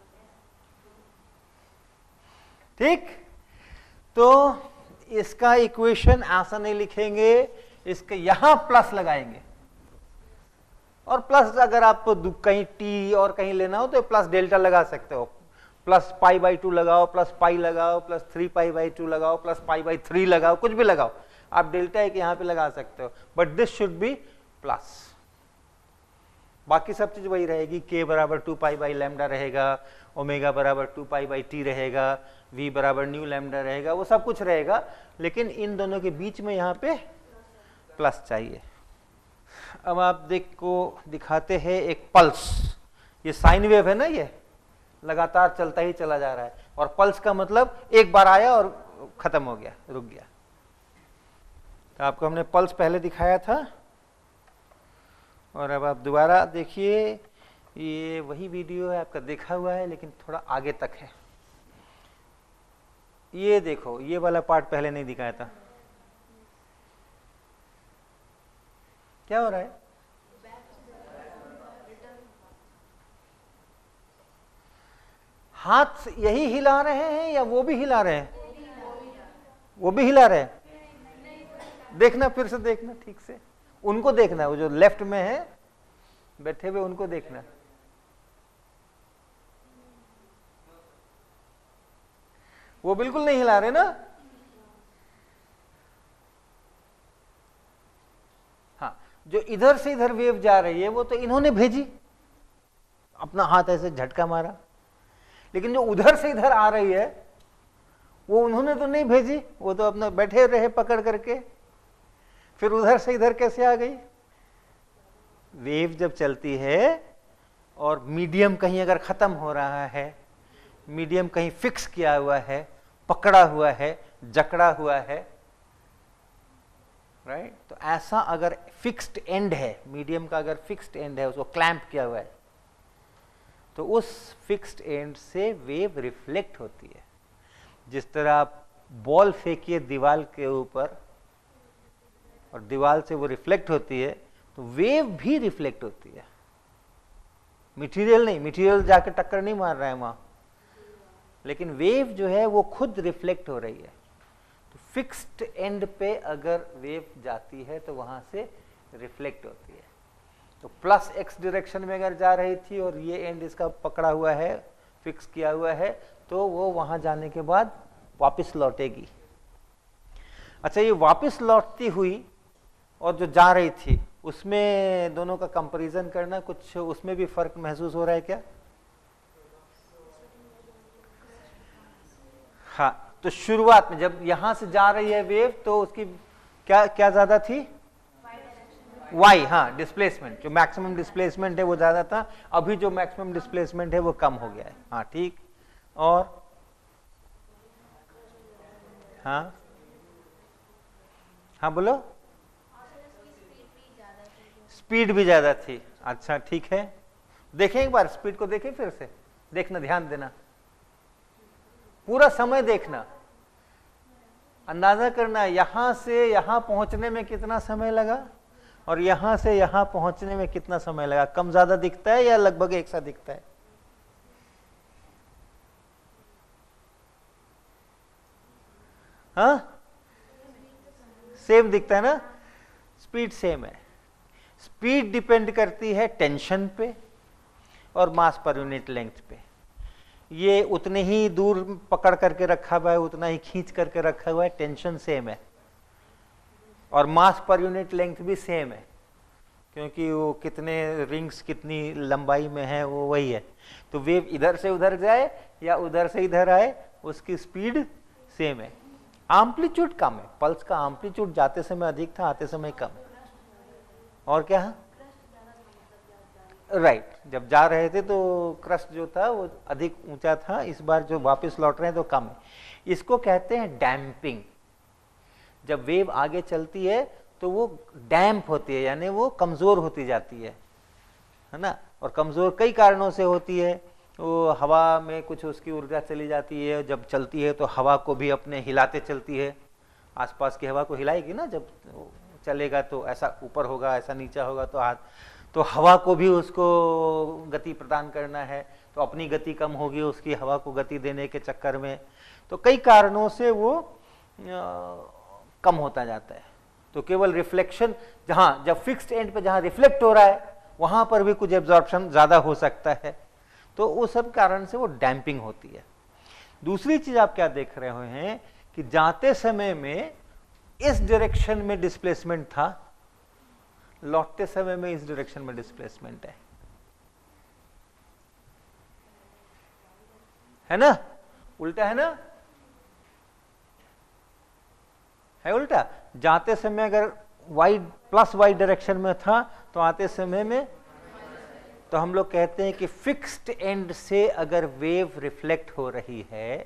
ठीक, तो इसका इक्वेशन ऐसा नहीं लिखेंगे, इसके यहां प्लस लगाएंगे, और प्लस अगर आपको कहीं टी और कहीं लेना हो तो प्लस डेल्टा लगा सकते हो, प्लस पाई बाई टू लगाओ, प्लस पाई लगाओ, plus three pi by two लगाओ, प्लस पाई बाई थ्री लगाओ, कुछ भी लगाओ, आप डेल्टा एक यहां पे लगा सकते हो, but this should be plus. बाकी सब चीज वही रहेगी, के बराबर टू पाई बाई लैम्डा रहेगा, ओमेगा बराबर टू पाई बाई टी रहेगा, वी बराबर न्यू लैम्डा रहेगा, वो सब कुछ रहेगा, लेकिन इन दोनों के बीच में यहाँ पे प्लस चाहिए। अब आप देखो दिखाते हैं एक पल्स, ये साइन वेव है ना, ये लगातार चलता ही चला जा रहा है, और पल्स का मतलब एक बार आया और खत्म हो गया, रुक गया। तो आपको हमने पल्स पहले दिखाया था, और अब आप दोबारा देखिए, ये वही वीडियो है आपका, देखा हुआ है लेकिन थोड़ा आगे तक है। ये देखो, ये वाला पार्ट पहले नहीं दिखाया था। क्या हो रहा है? हाथ यही हिला रहे हैं या वो भी हिला रहे हैं? वो भी हिला रहे हैं। देखना, फिर से देखना ठीक से, उनको देखना, वो जो लेफ्ट में है बैठे हुए उनको देखना। वो बिल्कुल नहीं हिला रहे ना। हाँ, जो इधर से इधर वेव जा रही है वो तो इन्होंने भेजी, अपना हाथ ऐसे झटका मारा, लेकिन जो उधर से इधर आ रही है वो उन्होंने तो नहीं भेजी, वो तो अपना बैठे रहे पकड़ करके, फिर उधर से इधर कैसे आ गई? वेव जब चलती है और मीडियम कहीं अगर खत्म हो रहा है, मीडियम कहीं फिक्स किया हुआ है, पकड़ा हुआ है, जकड़ा हुआ है, राइट right? तो ऐसा अगर फिक्स्ड एंड है, मीडियम का अगर फिक्स्ड एंड है, उसको क्लैंप किया हुआ है, तो उस फिक्स्ड एंड से वेव रिफ्लेक्ट होती है। जिस तरह आप बॉल फेंकिए दीवार के ऊपर और दीवार से वो रिफ्लेक्ट होती है, तो वेव भी रिफ्लेक्ट होती है। मटेरियल नहीं, मटेरियल जाके टक्कर नहीं मार रहा है वहां, लेकिन वेव जो है वो खुद रिफ्लेक्ट हो रही है। तो फिक्स्ड एंड पे अगर वेव जाती है तो वहां से रिफ्लेक्ट होती है। तो प्लस एक्स डायरेक्शन में अगर जा रही थी और ये एंड इसका पकड़ा हुआ है, फिक्स किया हुआ है, तो वो वहां जाने के बाद वापस लौटेगी। अच्छा, ये वापस लौटती हुई और जो जा रही थी, उसमें दोनों का कंपैरिजन करना, कुछ उसमें भी फर्क महसूस हो रहा है क्या? हाँ, तो शुरुआत में जब यहां से जा रही है वेव, तो उसकी क्या क्या ज्यादा थी? वाई, हाँ, डिस्प्लेसमेंट, जो मैक्सिमम डिस्प्लेसमेंट है वो ज्यादा था। अभी जो मैक्सिमम डिस्प्लेसमेंट है वो कम हो गया है। हाँ ठीक, और हाँ हाँ बोलो। स्पीड भी ज्यादा थी। अच्छा ठीक है, देखें एक बार, स्पीड को देखें फिर से, देखना, ध्यान देना, पूरा समय देखना, अंदाजा करना यहां से यहां पहुंचने में कितना समय लगा और यहां से यहां पहुंचने में कितना समय लगा। कम ज्यादा दिखता है या लगभग एक सा दिखता है? हाँ, सेम दिखता है ना, स्पीड सेम है। स्पीड डिपेंड करती है टेंशन पे और मास पर यूनिट लेंथ पे। ये उतने ही दूर पकड़ करके रखा हुआ है, उतना ही खींच करके रखा हुआ है, टेंशन सेम है, और मास पर यूनिट लेंथ भी सेम है, क्योंकि वो कितने रिंग्स कितनी लंबाई में है वो वही है। तो वेव इधर से उधर जाए या उधर से इधर आए, उसकी स्पीड सेम है। एम्पलीट्यूड कम है, पल्स का एम्पलीट्यूड जाते समय अधिक था, आते समय कम है। और क्या है? Right right. जब जा रहे थे तो क्रस्ट जो था वो अधिक ऊंचा था, इस बार जो वापस लौट रहे हैं तो कम है। इसको कहते हैं डैम्पिंग। जब वेव आगे चलती है तो वो डैम्प होती है, यानी वो कमजोर होती जाती है, है ना। और कमजोर कई कारणों से होती है। वो हवा में कुछ उसकी ऊर्जा चली जाती है, जब चलती है तो हवा को भी अपने हिलाते चलती है, आसपास की हवा को हिलाएगी ना, जब चलेगा तो ऐसा ऊपर होगा, ऐसा नीचा होगा, तो हाथ, तो हवा को भी उसको गति प्रदान करना है, तो अपनी गति कम होगी उसकी, हवा को गति देने के चक्कर में। तो कई कारणों से वो आ, कम होता जाता है। तो केवल रिफ्लेक्शन, जहां जब फिक्स्ड एंड पे जहां रिफ्लेक्ट हो रहा है वहां पर भी कुछ एब्जॉर्प्शन ज्यादा हो सकता है, तो वो सब कारण से वो डैम्पिंग होती है। दूसरी चीज आप क्या देख रहे हुए हैं कि जाते समय में इस डायरेक्शन में डिस्प्लेसमेंट था, लौटते समय में इस डायरेक्शन में डिस्प्लेसमेंट है, है ना, उल्टा है ना, है उल्टा। जाते समय अगर वाई प्लस वाई डायरेक्शन में था तो आते समय में, तो हम लोग कहते हैं कि फिक्स्ड एंड से अगर वेव रिफ्लेक्ट हो रही है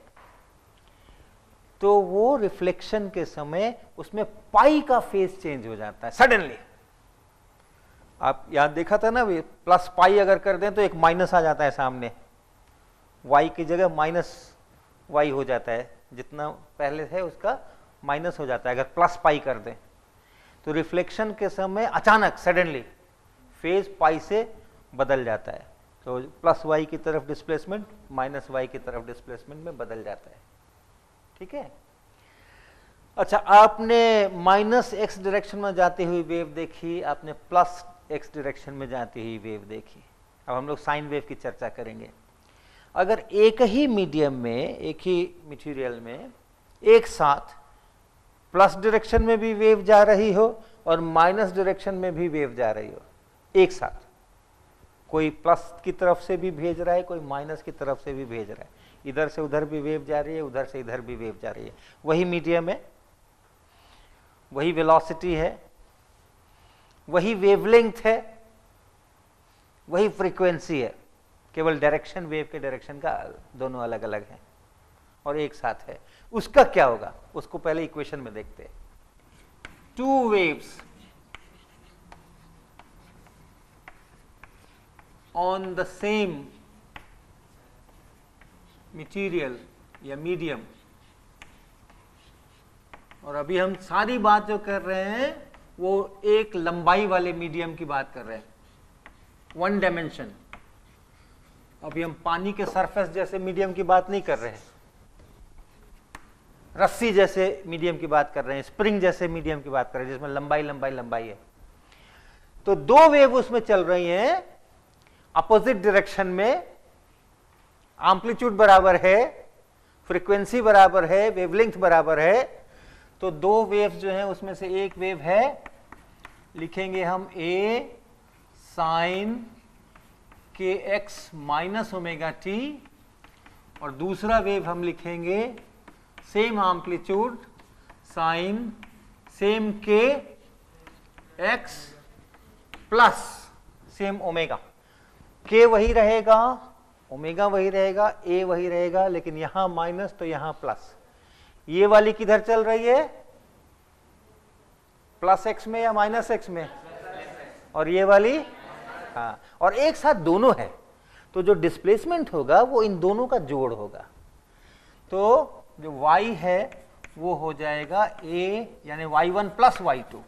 तो वो रिफ्लेक्शन के समय उसमें पाई का फेज चेंज हो जाता है सडनली। आप यहां देखा था ना, प्लस पाई अगर कर दें तो एक माइनस आ जाता है सामने, वाई की जगह माइनस वाई हो जाता है, जितना पहले है उसका माइनस हो जाता है अगर प्लस पाई कर दें। तो रिफ्लेक्शन के समय अचानक सडनली फेज पाई से बदल जाता है, तो प्लस वाई की तरफ डिस्प्लेसमेंट माइनस वाई की तरफ डिस्प्लेसमेंट में बदल जाता है। ठीक है। अच्छा, आपने माइनस एक्स डायरेक्शन में जाती हुई वेव देखी, आपने प्लस एक्स डायरेक्शन में जाती हुई वेव देखी। अब हम लोग साइन वेव की चर्चा करेंगे। अगर एक ही मीडियम में, एक ही मटेरियल में एक साथ प्लस डायरेक्शन में भी वेव जा रही हो और माइनस डायरेक्शन में भी वेव जा रही हो एक साथ, कोई प्लस की तरफ से भी भेज रहा है, कोई माइनस की तरफ से भी भेज रहा है, इधर से उधर भी वेव जा रही है, उधर से इधर भी वेव जा रही है, वही मीडियम है, वही वेलोसिटी है, वही वेवलेंथ है, वही फ्रीक्वेंसी है, केवल डायरेक्शन वेव के डायरेक्शन का दोनों अलग अलग है और एक साथ है। उसका क्या होगा, उसको पहले इक्वेशन में देखते हैं। Two waves on the same material या मीडियम, और अभी हम सारी बात जो कर रहे हैं वो एक लंबाई वाले मीडियम की बात कर रहे हैं, वन डायमेंशन। अभी हम पानी के सरफेस जैसे मीडियम की बात नहीं कर रहे हैं, रस्सी जैसे मीडियम की बात कर रहे हैं, स्प्रिंग जैसे मीडियम की बात कर रहे हैं जिसमें लंबाई लंबाई लंबाई है। तो दो वेव उसमें चल रही हैं अपोजिट डायरेक्शन में, एम्पलीट्यूड बराबर है, फ्रीक्वेंसी बराबर है, वेवलेंथ बराबर है। तो दो वेव्स जो हैं उसमें से एक वेव है, लिखेंगे हम ए साइन के एक्स माइनस ओमेगा टी, और दूसरा वेव हम लिखेंगे same amplitude sine same k x plus same omega. K वही रहेगा, ओमेगा वही रहेगा, ए वही रहेगा, लेकिन यहां माइनस तो यहां प्लस। ये वाली किधर चल रही है, प्लस एक्स में या माइनस एक्स में, और ये वाली, हाँ, और एक साथ दोनों है, तो जो डिस्प्लेसमेंट होगा वो इन दोनों का जोड़ होगा। तो जो y है वो हो जाएगा a यानी y one plus y two,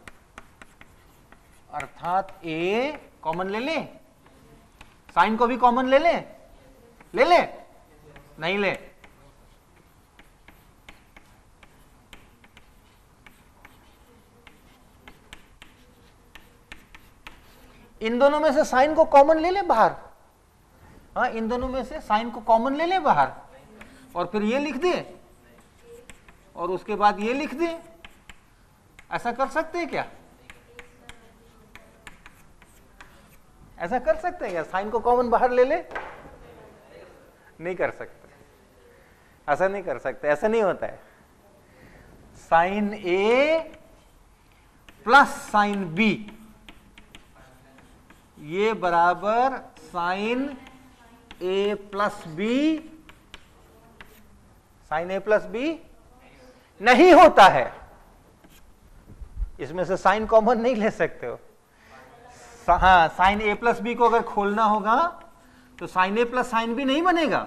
अर्थात a कॉमन ले लें, साइन को भी कॉमन ले लें, ले ले नहीं ले, इन दोनों में से साइन को कॉमन ले ले बाहर, हाँ, इन दोनों में से साइन को कॉमन ले ले बाहर, और फिर ये लिख दे और उसके बाद ये लिख दे। ऐसा कर सकते हैं क्या, ऐसा कर सकते हैं क्या, साइन को कॉमन बाहर ले ले, नहीं कर सकते, ऐसा नहीं कर सकते, ऐसा नहीं होता है। Sine a plus sine b ये बराबर sine a plus b, sine a plus b नहीं होता है, इसमें से साइन कॉमन नहीं ले सकते हो। हाँ, साइन ए प्लस बी को अगर खोलना होगा तो sine a plus sine b नहीं बनेगा,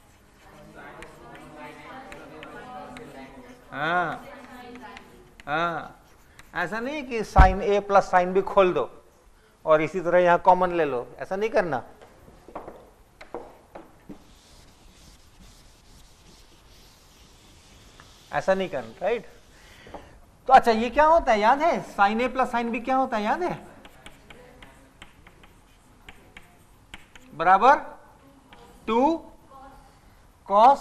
हाँ हाँ, ऐसा नहीं कि sine a plus sine b खोल दो और इसी तरह यहां कॉमन ले लो, ऐसा नहीं करना। ऐसा नहीं करना, राइट। तो अच्छा, ये क्या होता है याद है, sine a plus sine b क्या होता है याद है, बराबर two cos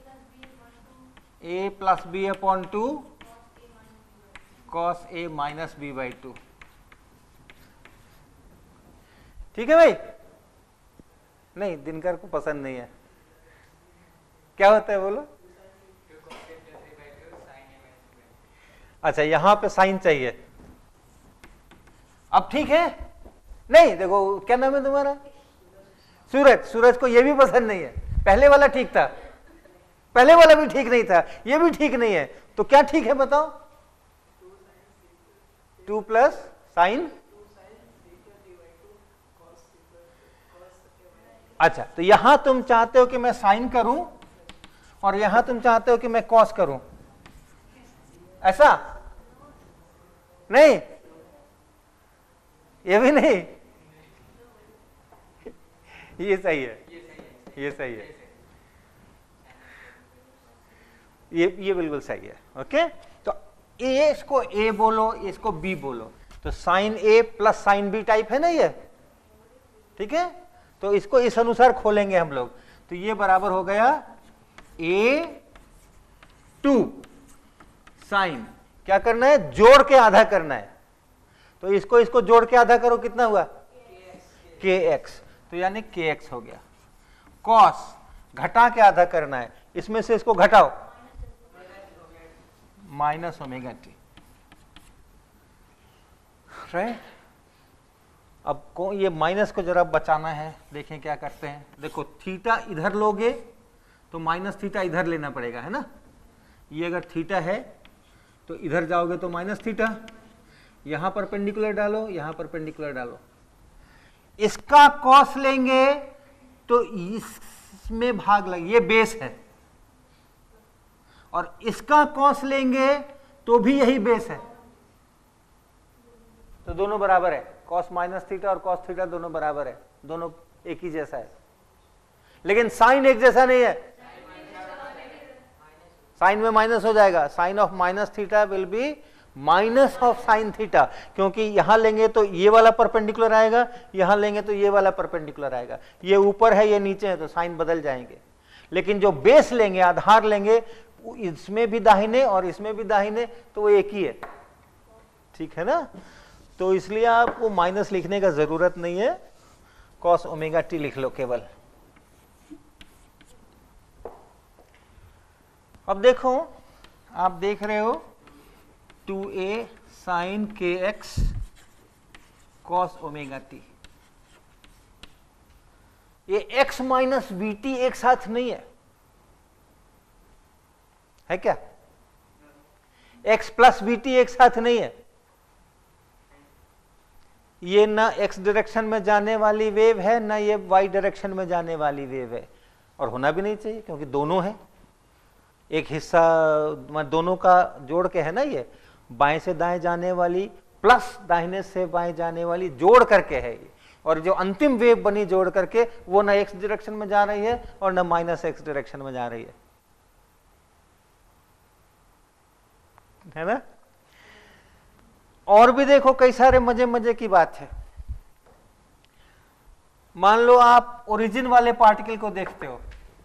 a plus b upon two cos a minus b by two. ठीक है भाई, नहीं दिनकर को पसंद नहीं है, क्या होता है बोलो। अच्छा, यहां पे साइन चाहिए, अब ठीक है? नहीं, देखो क्या नाम है तुम्हारा? सूरज। सूरज को ये भी पसंद नहीं है। पहले वाला ठीक था, पहले वाला भी ठीक नहीं था, ये भी ठीक नहीं है, तो क्या ठीक है बताओ? टू प्लस साइन, अच्छा, तो यहां तुम चाहते हो कि मैं साइन करूं और यहां तुम चाहते हो कि मैं कॉस करूं, ऐसा? नहीं, ये भी नहीं, ये सही है, ये सही है, ये ये बिल्कुल सही है। ओके, तो ए इसको ए बोलो, इसको बी बोलो, तो sine a plus sine b type है ना ये, ठीक है? तो इसको इस अनुसार खोलेंगे हम लोग, तो ये बराबर हो गया ए टू साइन, क्या करना है? जोड़ के आधा करना है, तो इसको इसको जोड़ के आधा करो, कितना हुआ? के एक्स, तो यानी के एक्स हो गया। कॉस घटा के आधा करना है, इसमें से इसको घटाओ, माइनस ओमेगा टी, राइट? अब को ये माइनस को जरा बचाना है, देखें क्या करते हैं। देखो थीटा इधर लोगे तो माइनस थीटा इधर लेना पड़ेगा, है ना? ये अगर थीटा है तो इधर जाओगे तो माइनस थीटा, यहां परपेंडिकुलर डालो, यहां परपेंडिकुलर डालो। इसका कॉस लेंगे तो इसमें भाग लगे, ये बेस है, और इसका कॉस लेंगे तो भी यही बेस है, तो दोनों बराबर है। कॉस माइनस थीटा और कॉस थीटा दोनों बराबर है, दोनों एक ही जैसा है, लेकिन साइन एक जैसा नहीं है, साइन में माइनस हो जाएगा। Sine of minus theta will be minus of sine theta, क्योंकि यहां लेंगे तो ये वाला परपेंडिकुलर आएगा, यहां लेंगे तो ये वाला परपेंडिकुलर आएगा, ये ऊपर है ये नीचे है, तो साइन बदल जाएंगे। लेकिन जो बेस लेंगे, आधार लेंगे, इसमें भी दाहिने और इसमें भी दाहिने, तो वो एक ही है, ठीक है ना? तो इसलिए आपको माइनस लिखने का जरूरत नहीं है, कॉस ओमेगा टी लिख लो केवल। अब देखो, आप देख रहे हो टू ए साइन के एक्स कॉस ओमेगा टी, ये x माइनस बी टी एक साथ नहीं है, है क्या? x प्लस बी टी एक साथ नहीं है, ये ना x डायरेक्शन में जाने वाली वेव है, ना ये y डायरेक्शन में जाने वाली वेव है, और होना भी नहीं चाहिए क्योंकि दोनों है, एक हिस्सा दोनों का जोड़ के है ना, ये बाएं से दाएं जाने वाली प्लस दाहिने से बाएं जाने वाली जोड़ करके है ये, और जो अंतिम वेव बनी जोड़ करके वो ना x डायरेक्शन में जा रही है और ना माइनस एक्स डायरेक्शन में जा रही है, है ना? और भी देखो कई सारे मजे मजे की बात है। मान लो आप ओरिजिन वाले पार्टिकल को देखते हो,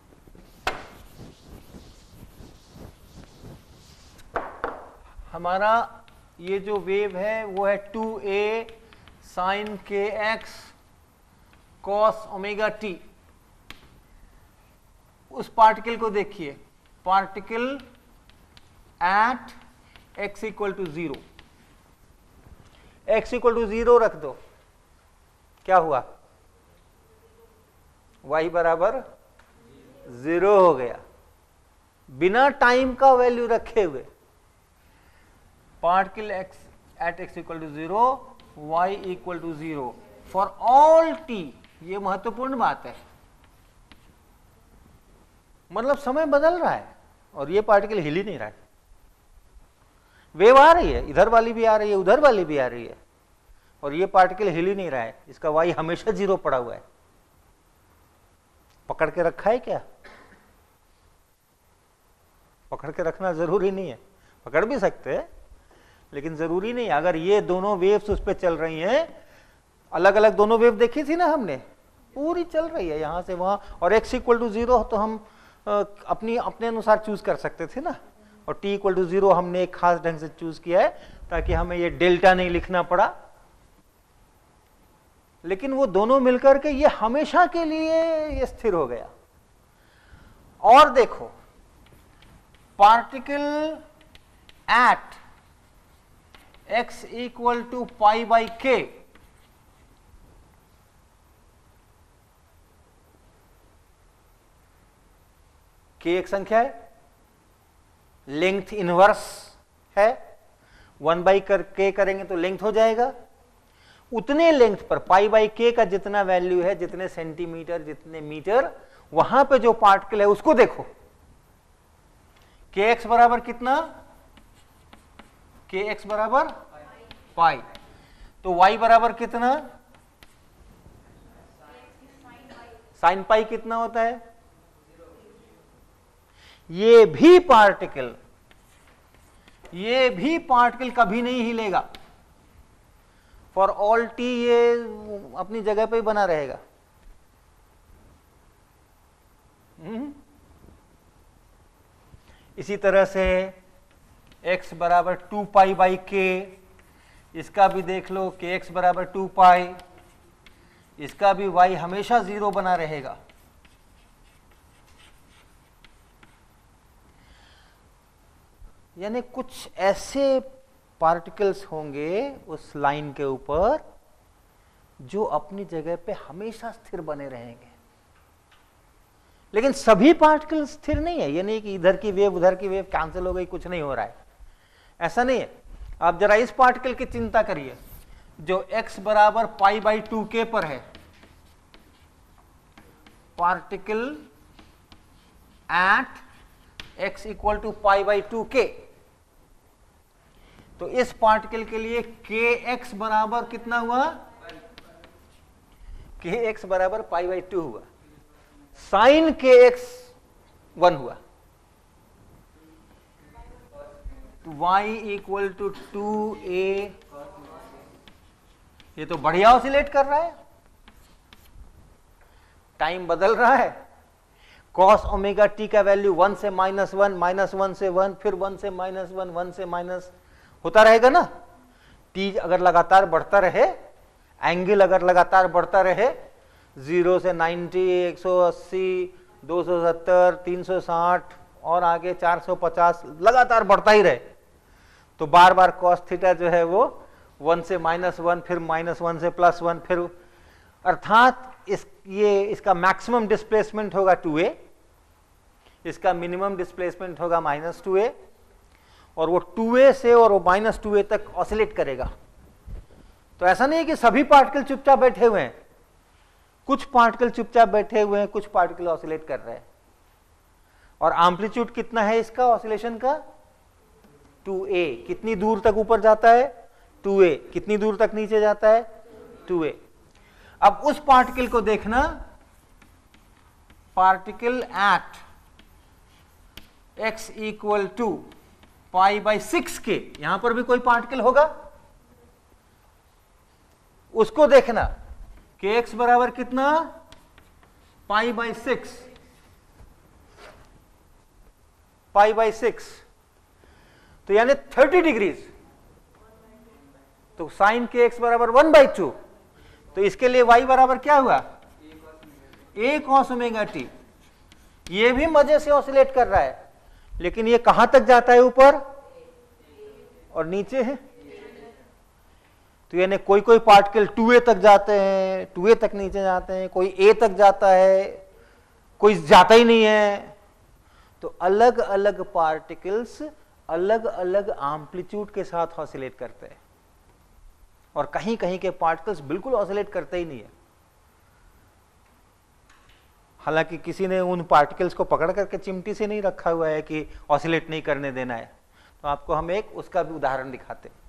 हमारा ये जो वेव है वो है टू ए साइन के एक्स कॉस ओमेगा टी। उस पार्टिकल को देखिए, particle at x equal to zero, x equal to zero रख दो, क्या हुआ? y बराबर जीरो हो गया, बिना टाइम का वैल्यू रखे हुए। Particle x at x equal to zero, y equal to zero for all t, ये महत्वपूर्ण बात है, मतलब समय बदल रहा है और ये पार्टिकल हिल ही नहीं रहा है। वेव आ रही है, इधर वाली भी आ रही है, उधर वाली भी आ रही है, और ये पार्टिकल हिल ही नहीं रहा है, इसका y हमेशा जीरो पड़ा हुआ है। पकड़ के रखा है क्या? पकड़ के रखना जरूरी नहीं है, पकड़ भी सकते हैं लेकिन जरूरी नहीं। अगर ये दोनों वेव्स उस पर चल रही हैं, अलग अलग दोनों वेव देखी थी ना हमने, पूरी चल रही है यहां से वहां, और x इक्वल टू जीरो तो हम अपनी अपने अनुसार चूज कर सकते थे ना, और t इक्वल टू जीरो हमने एक खास ढंग से चूज किया है ताकि हमें ये डेल्टा नहीं लिखना पड़ा। लेकिन वो दोनों मिलकर के ये हमेशा के लिए ये स्थिर हो गया। और देखो, particle at x equal to pi by k, k एक संख्या है, लेंथ इनवर्स है, वन बाई कर के करेंगे तो लेंथ हो जाएगा। उतने लेंथ पर पाई बाई के का जितना वैल्यू है, जितने सेंटीमीटर जितने मीटर, वहां पे जो पार्टिकल है उसको देखो। के एक्स बराबर कितना, के एक्स बराबर पाई, तो वाई बराबर कितना, साइन पाई कितना होता है। ये भी पार्टिकल ये भी पार्टिकल कभी नहीं हिलेगा, फॉर ऑल टी ये अपनी जगह पे ही बना रहेगा। हुँ? इसी तरह से x बराबर टू पाई बाई के, इसका भी देख लो, के एक्स बराबर टू पाई, इसका भी y हमेशा जीरो बना रहेगा। यानी कुछ ऐसे पार्टिकल्स होंगे उस लाइन के ऊपर जो अपनी जगह पे हमेशा स्थिर बने रहेंगे, लेकिन सभी पार्टिकल स्थिर नहीं है। ये नहीं कि इधर की वेव उधर की वेव कैंसिल हो गई, कुछ नहीं हो रहा है, ऐसा नहीं है। आप जरा इस पार्टिकल की चिंता करिए जो x बराबर पाई बाई टू के पर है, particle at x equal to pi by two k, तो इस पार्टिकल के लिए के एक्स बराबर कितना हुआ, के एक्स बराबर पाई बाई टू हुआ, साइन के एक्स वन हुआ, y equal to two a. ये तो बढ़िया ऑसिलेट कर रहा है, टाइम बदल रहा है। कॉस ओमेगा टी का वैल्यू वन से माइनस वन, माइनस वन से वन, फिर वन से माइनस वन, वन से माइनस होता रहेगा ना। टी अगर लगातार बढ़ता रहे, एंगल अगर लगातार बढ़ता रहे, जीरो से नाइन्टी, एक सौ अस्सी, दो सौ सत्तर, तीन सौ साठ और आगे चार सौ पचास लगातार बढ़ता ही रहे, तो बार बार कॉस थीटा जो है वो वन से माइनस वन, फिर माइनस वन से प्लस वन, फिर अर्थात इस ये इसका मैक्सिमम डिस्प्लेसमेंट होगा टू ए, इसका मिनिमम डिस्प्लेसमेंट होगा माइनस टू ए, और वो टू ए से और वो माइनस टू ए तक ऑसिलेट करेगा। तो ऐसा नहीं है कि सभी पार्टिकल चुपचाप बैठे हुए हैं, कुछ पार्टिकल चुपचाप बैठे हुए हैं, कुछ पार्टिकल ऑसिलेट कर रहे हैं। और एम्पलीट्यूड कितना है इसका ऑसिलेशन का, टू ए। कितनी दूर तक ऊपर जाता है, टू ए। कितनी दूर तक नीचे जाता है, टू ए। अब उस पार्टिकल को देखना, particle at x equal to pi by six k, यहां पर भी कोई पार्टिकल होगा, उसको देखना, के एक्स बराबर कितना, pi by six, pi by six, तो यानी थर्टी डिग्रीज, तो साइन के एक्स बराबर वन बाई टू, तो इसके लिए y बराबर क्या हुआ, ए कॉस ओमेगा टी। ये भी मजे से ऑसिलेट कर रहा है, लेकिन ये कहां तक जाता है, ऊपर और नीचे है। तो यानी कोई कोई पार्टिकल टू ए तक जाते हैं, टू ए तक नीचे जाते हैं, कोई ए तक जाता है, कोई जाता ही नहीं है। तो अलग अलग पार्टिकल्स अलग अलग एम्पलीट्यूड के साथ ऑसिलेट करते हैं, और कहीं कहीं के पार्टिकल्स बिल्कुल ऑसिलेट करते ही नहीं है। हालांकि किसी ने उन पार्टिकल्स को पकड़ करके चिमटी से नहीं रखा हुआ है कि ऑसिलेट नहीं करने देना है, तो आपको हम एक उसका भी उदाहरण दिखाते हैं।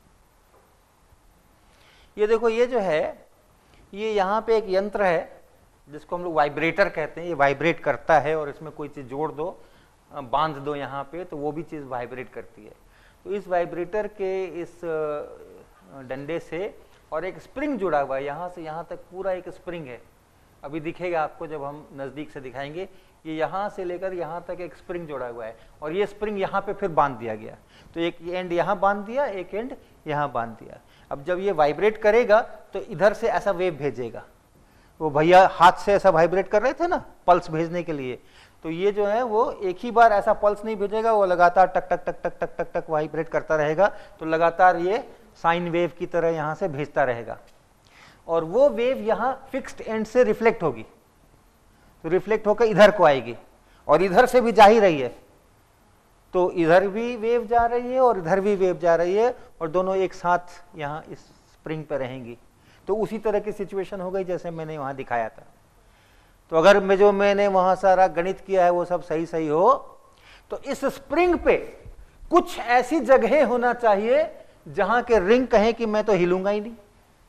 ये देखो, ये जो है, ये यहाँ पे एक यंत्र है जिसको हम लोग वाइब्रेटर कहते हैं। ये वाइब्रेट करता है, और इसमें कोई चीज़ जोड़ दो, बांध दो यहाँ पे, तो वो भी चीज़ वाइब्रेट करती है। तो इस वाइब्रेटर के इस डंडे से और एक स्प्रिंग जुड़ा हुआ है, यहाँ से यहाँ तक पूरा एक स्प्रिंग है। अभी दिखेगा आपको जब हम नज़दीक से दिखाएंगे। ये यहाँ से लेकर यहाँ तक एक स्प्रिंग जोड़ा हुआ है, और ये स्प्रिंग यहाँ पे फिर बांध दिया गया। तो एक एंड यहाँ बांध दिया, एक एंड यहाँ बांध दिया। अब जब ये वाइब्रेट करेगा तो इधर से ऐसा वेव भेजेगा। वो भैया हाथ से ऐसा वाइब्रेट कर रहे थे ना पल्स भेजने के लिए, तो ये जो है वो एक ही बार ऐसा पल्स नहीं भेजेगा, वो लगातार टक टक टक टक टक टक टक वाइब्रेट करता रहेगा। तो लगातार ये साइन वेव की तरह यहाँ से भेजता रहेगा, और वो वेव यहाँ फिक्स्ड एंड से रिफ्लेक्ट होगी, तो रिफ्लेक्ट होकर इधर को आएगी, और इधर से भी जा ही रही है, तो इधर भी वेव जा रही है और इधर भी वेव जा रही है, और दोनों एक साथ यहाँ इस स्प्रिंग पे रहेंगी। तो उसी तरह की सिचुएशन हो गई जैसे मैंने वहाँ दिखाया था। तो अगर मैं जो मैंने वहाँ सारा गणित किया है वो सब सही सही हो, तो इस स्प्रिंग पे कुछ ऐसी जगह होना चाहिए जहां के रिंग कहें कि मैं तो हिलूंगा ही नहीं,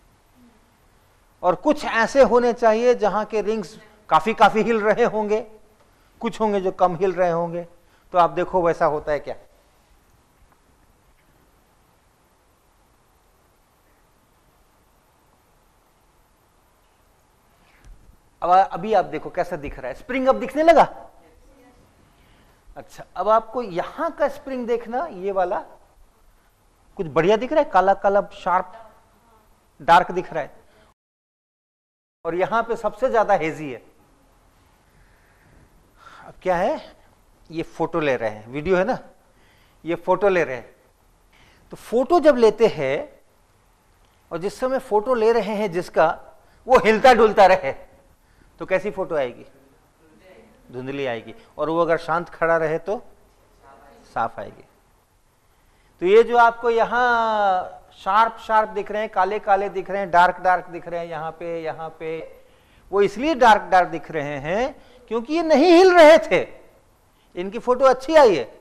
और कुछ ऐसे होने चाहिए जहां के रिंग्स काफी काफी हिल रहे होंगे, कुछ होंगे जो कम हिल रहे होंगे। तो आप देखो वैसा होता है क्या। अब अभी आप देखो कैसा दिख रहा है, स्प्रिंग अब दिखने लगा। अच्छा, अब आपको यहां का स्प्रिंग देखना, ये वाला कुछ बढ़िया दिख रहा है, काला काला शार्प डार्क दिख रहा है, और यहां पे सबसे ज्यादा हेजी है। अब क्या है, ये फोटो ले रहे हैं, वीडियो है ना, ये फोटो ले रहे हैं। तो फोटो जब लेते हैं और जिस समय फोटो ले रहे हैं जिसका, वो हिलता डुलता रहे, तो कैसी फोटो आएगी, धुंधली आएगी। और वो अगर शांत खड़ा रहे तो साफ आएगी। तो ये जो आपको यहाँ शार्प शार्प दिख रहे हैं, काले काले दिख रहे हैं, डार्क डार्क दिख रहे हैं, यहाँ पे यहाँ पे, वो इसलिए डार्क डार्क दिख रहे हैं क्योंकि ये नहीं हिल रहे थे, इनकी फोटो अच्छी आई है।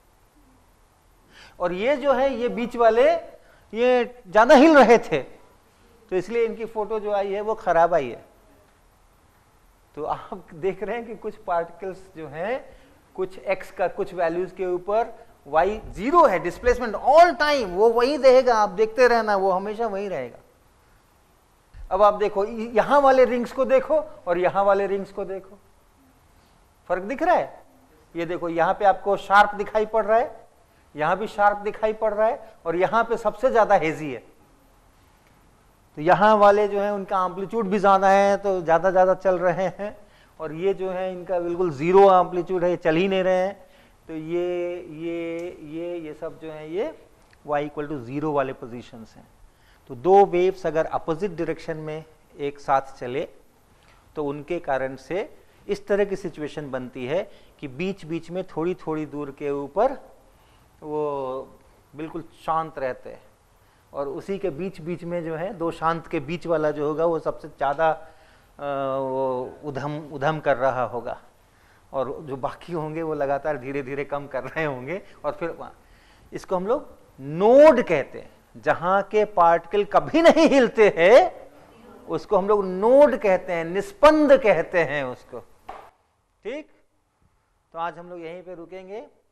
और ये जो है, ये बीच वाले, ये ज्यादा हिल रहे थे, तो इसलिए इनकी फोटो जो आई है वो खराब आई है। तो आप देख रहे हैं कि कुछ पार्टिकल्स जो हैं, कुछ x का कुछ वैल्यूज के ऊपर y जीरो है, डिस्प्लेसमेंट ऑल टाइम वो वही रहेगा, आप देखते रहना, वो हमेशा वही रहेगा। अब आप देखो, यहां वाले रिंग्स को देखो और यहां वाले रिंग्स को देखो, फर्क दिख रहा है। ये देखो, यहां पे आपको शार्प दिखाई पड़ रहा है, यहां भी शार्प दिखाई पड़ रहा है, और यहां पे सबसे ज्यादा हेजी है। तो यहाँ वाले जो है उनका एम्पलीट्यूड भी ज्यादा है, तो ज्यादा ज्यादा चल रहे हैं, और ये जो है इनका बिल्कुल जीरो एम्पलीट्यूड है, चल ही नहीं रहे हैं। तो ये ये ये ये सब जो है ये y इक्वल टू जीरो वाले पोजीशंस हैं। तो दो वेव्स अगर अपोजिट डायरेक्शन में एक साथ चले तो उनके कारण से इस तरह की सिचुएशन बनती है कि बीच बीच में थोड़ी थोड़ी दूर के ऊपर वो बिल्कुल शांत रहते हैं, और उसी के बीच बीच में जो है, दो शांत के बीच वाला जो होगा वो सबसे ज़्यादा वो उधम उधम कर रहा होगा, और जो बाकी होंगे वो लगातार धीरे धीरे कम कर रहे होंगे। और फिर इसको हम लोग नोड कहते हैं, जहाँ के पार्टिकल कभी नहीं हिलते हैं उसको हम लोग नोड कहते हैं, निस्पंद कहते हैं उसको। ठीक, तो आज हम लोग यहीं पे रुकेंगे।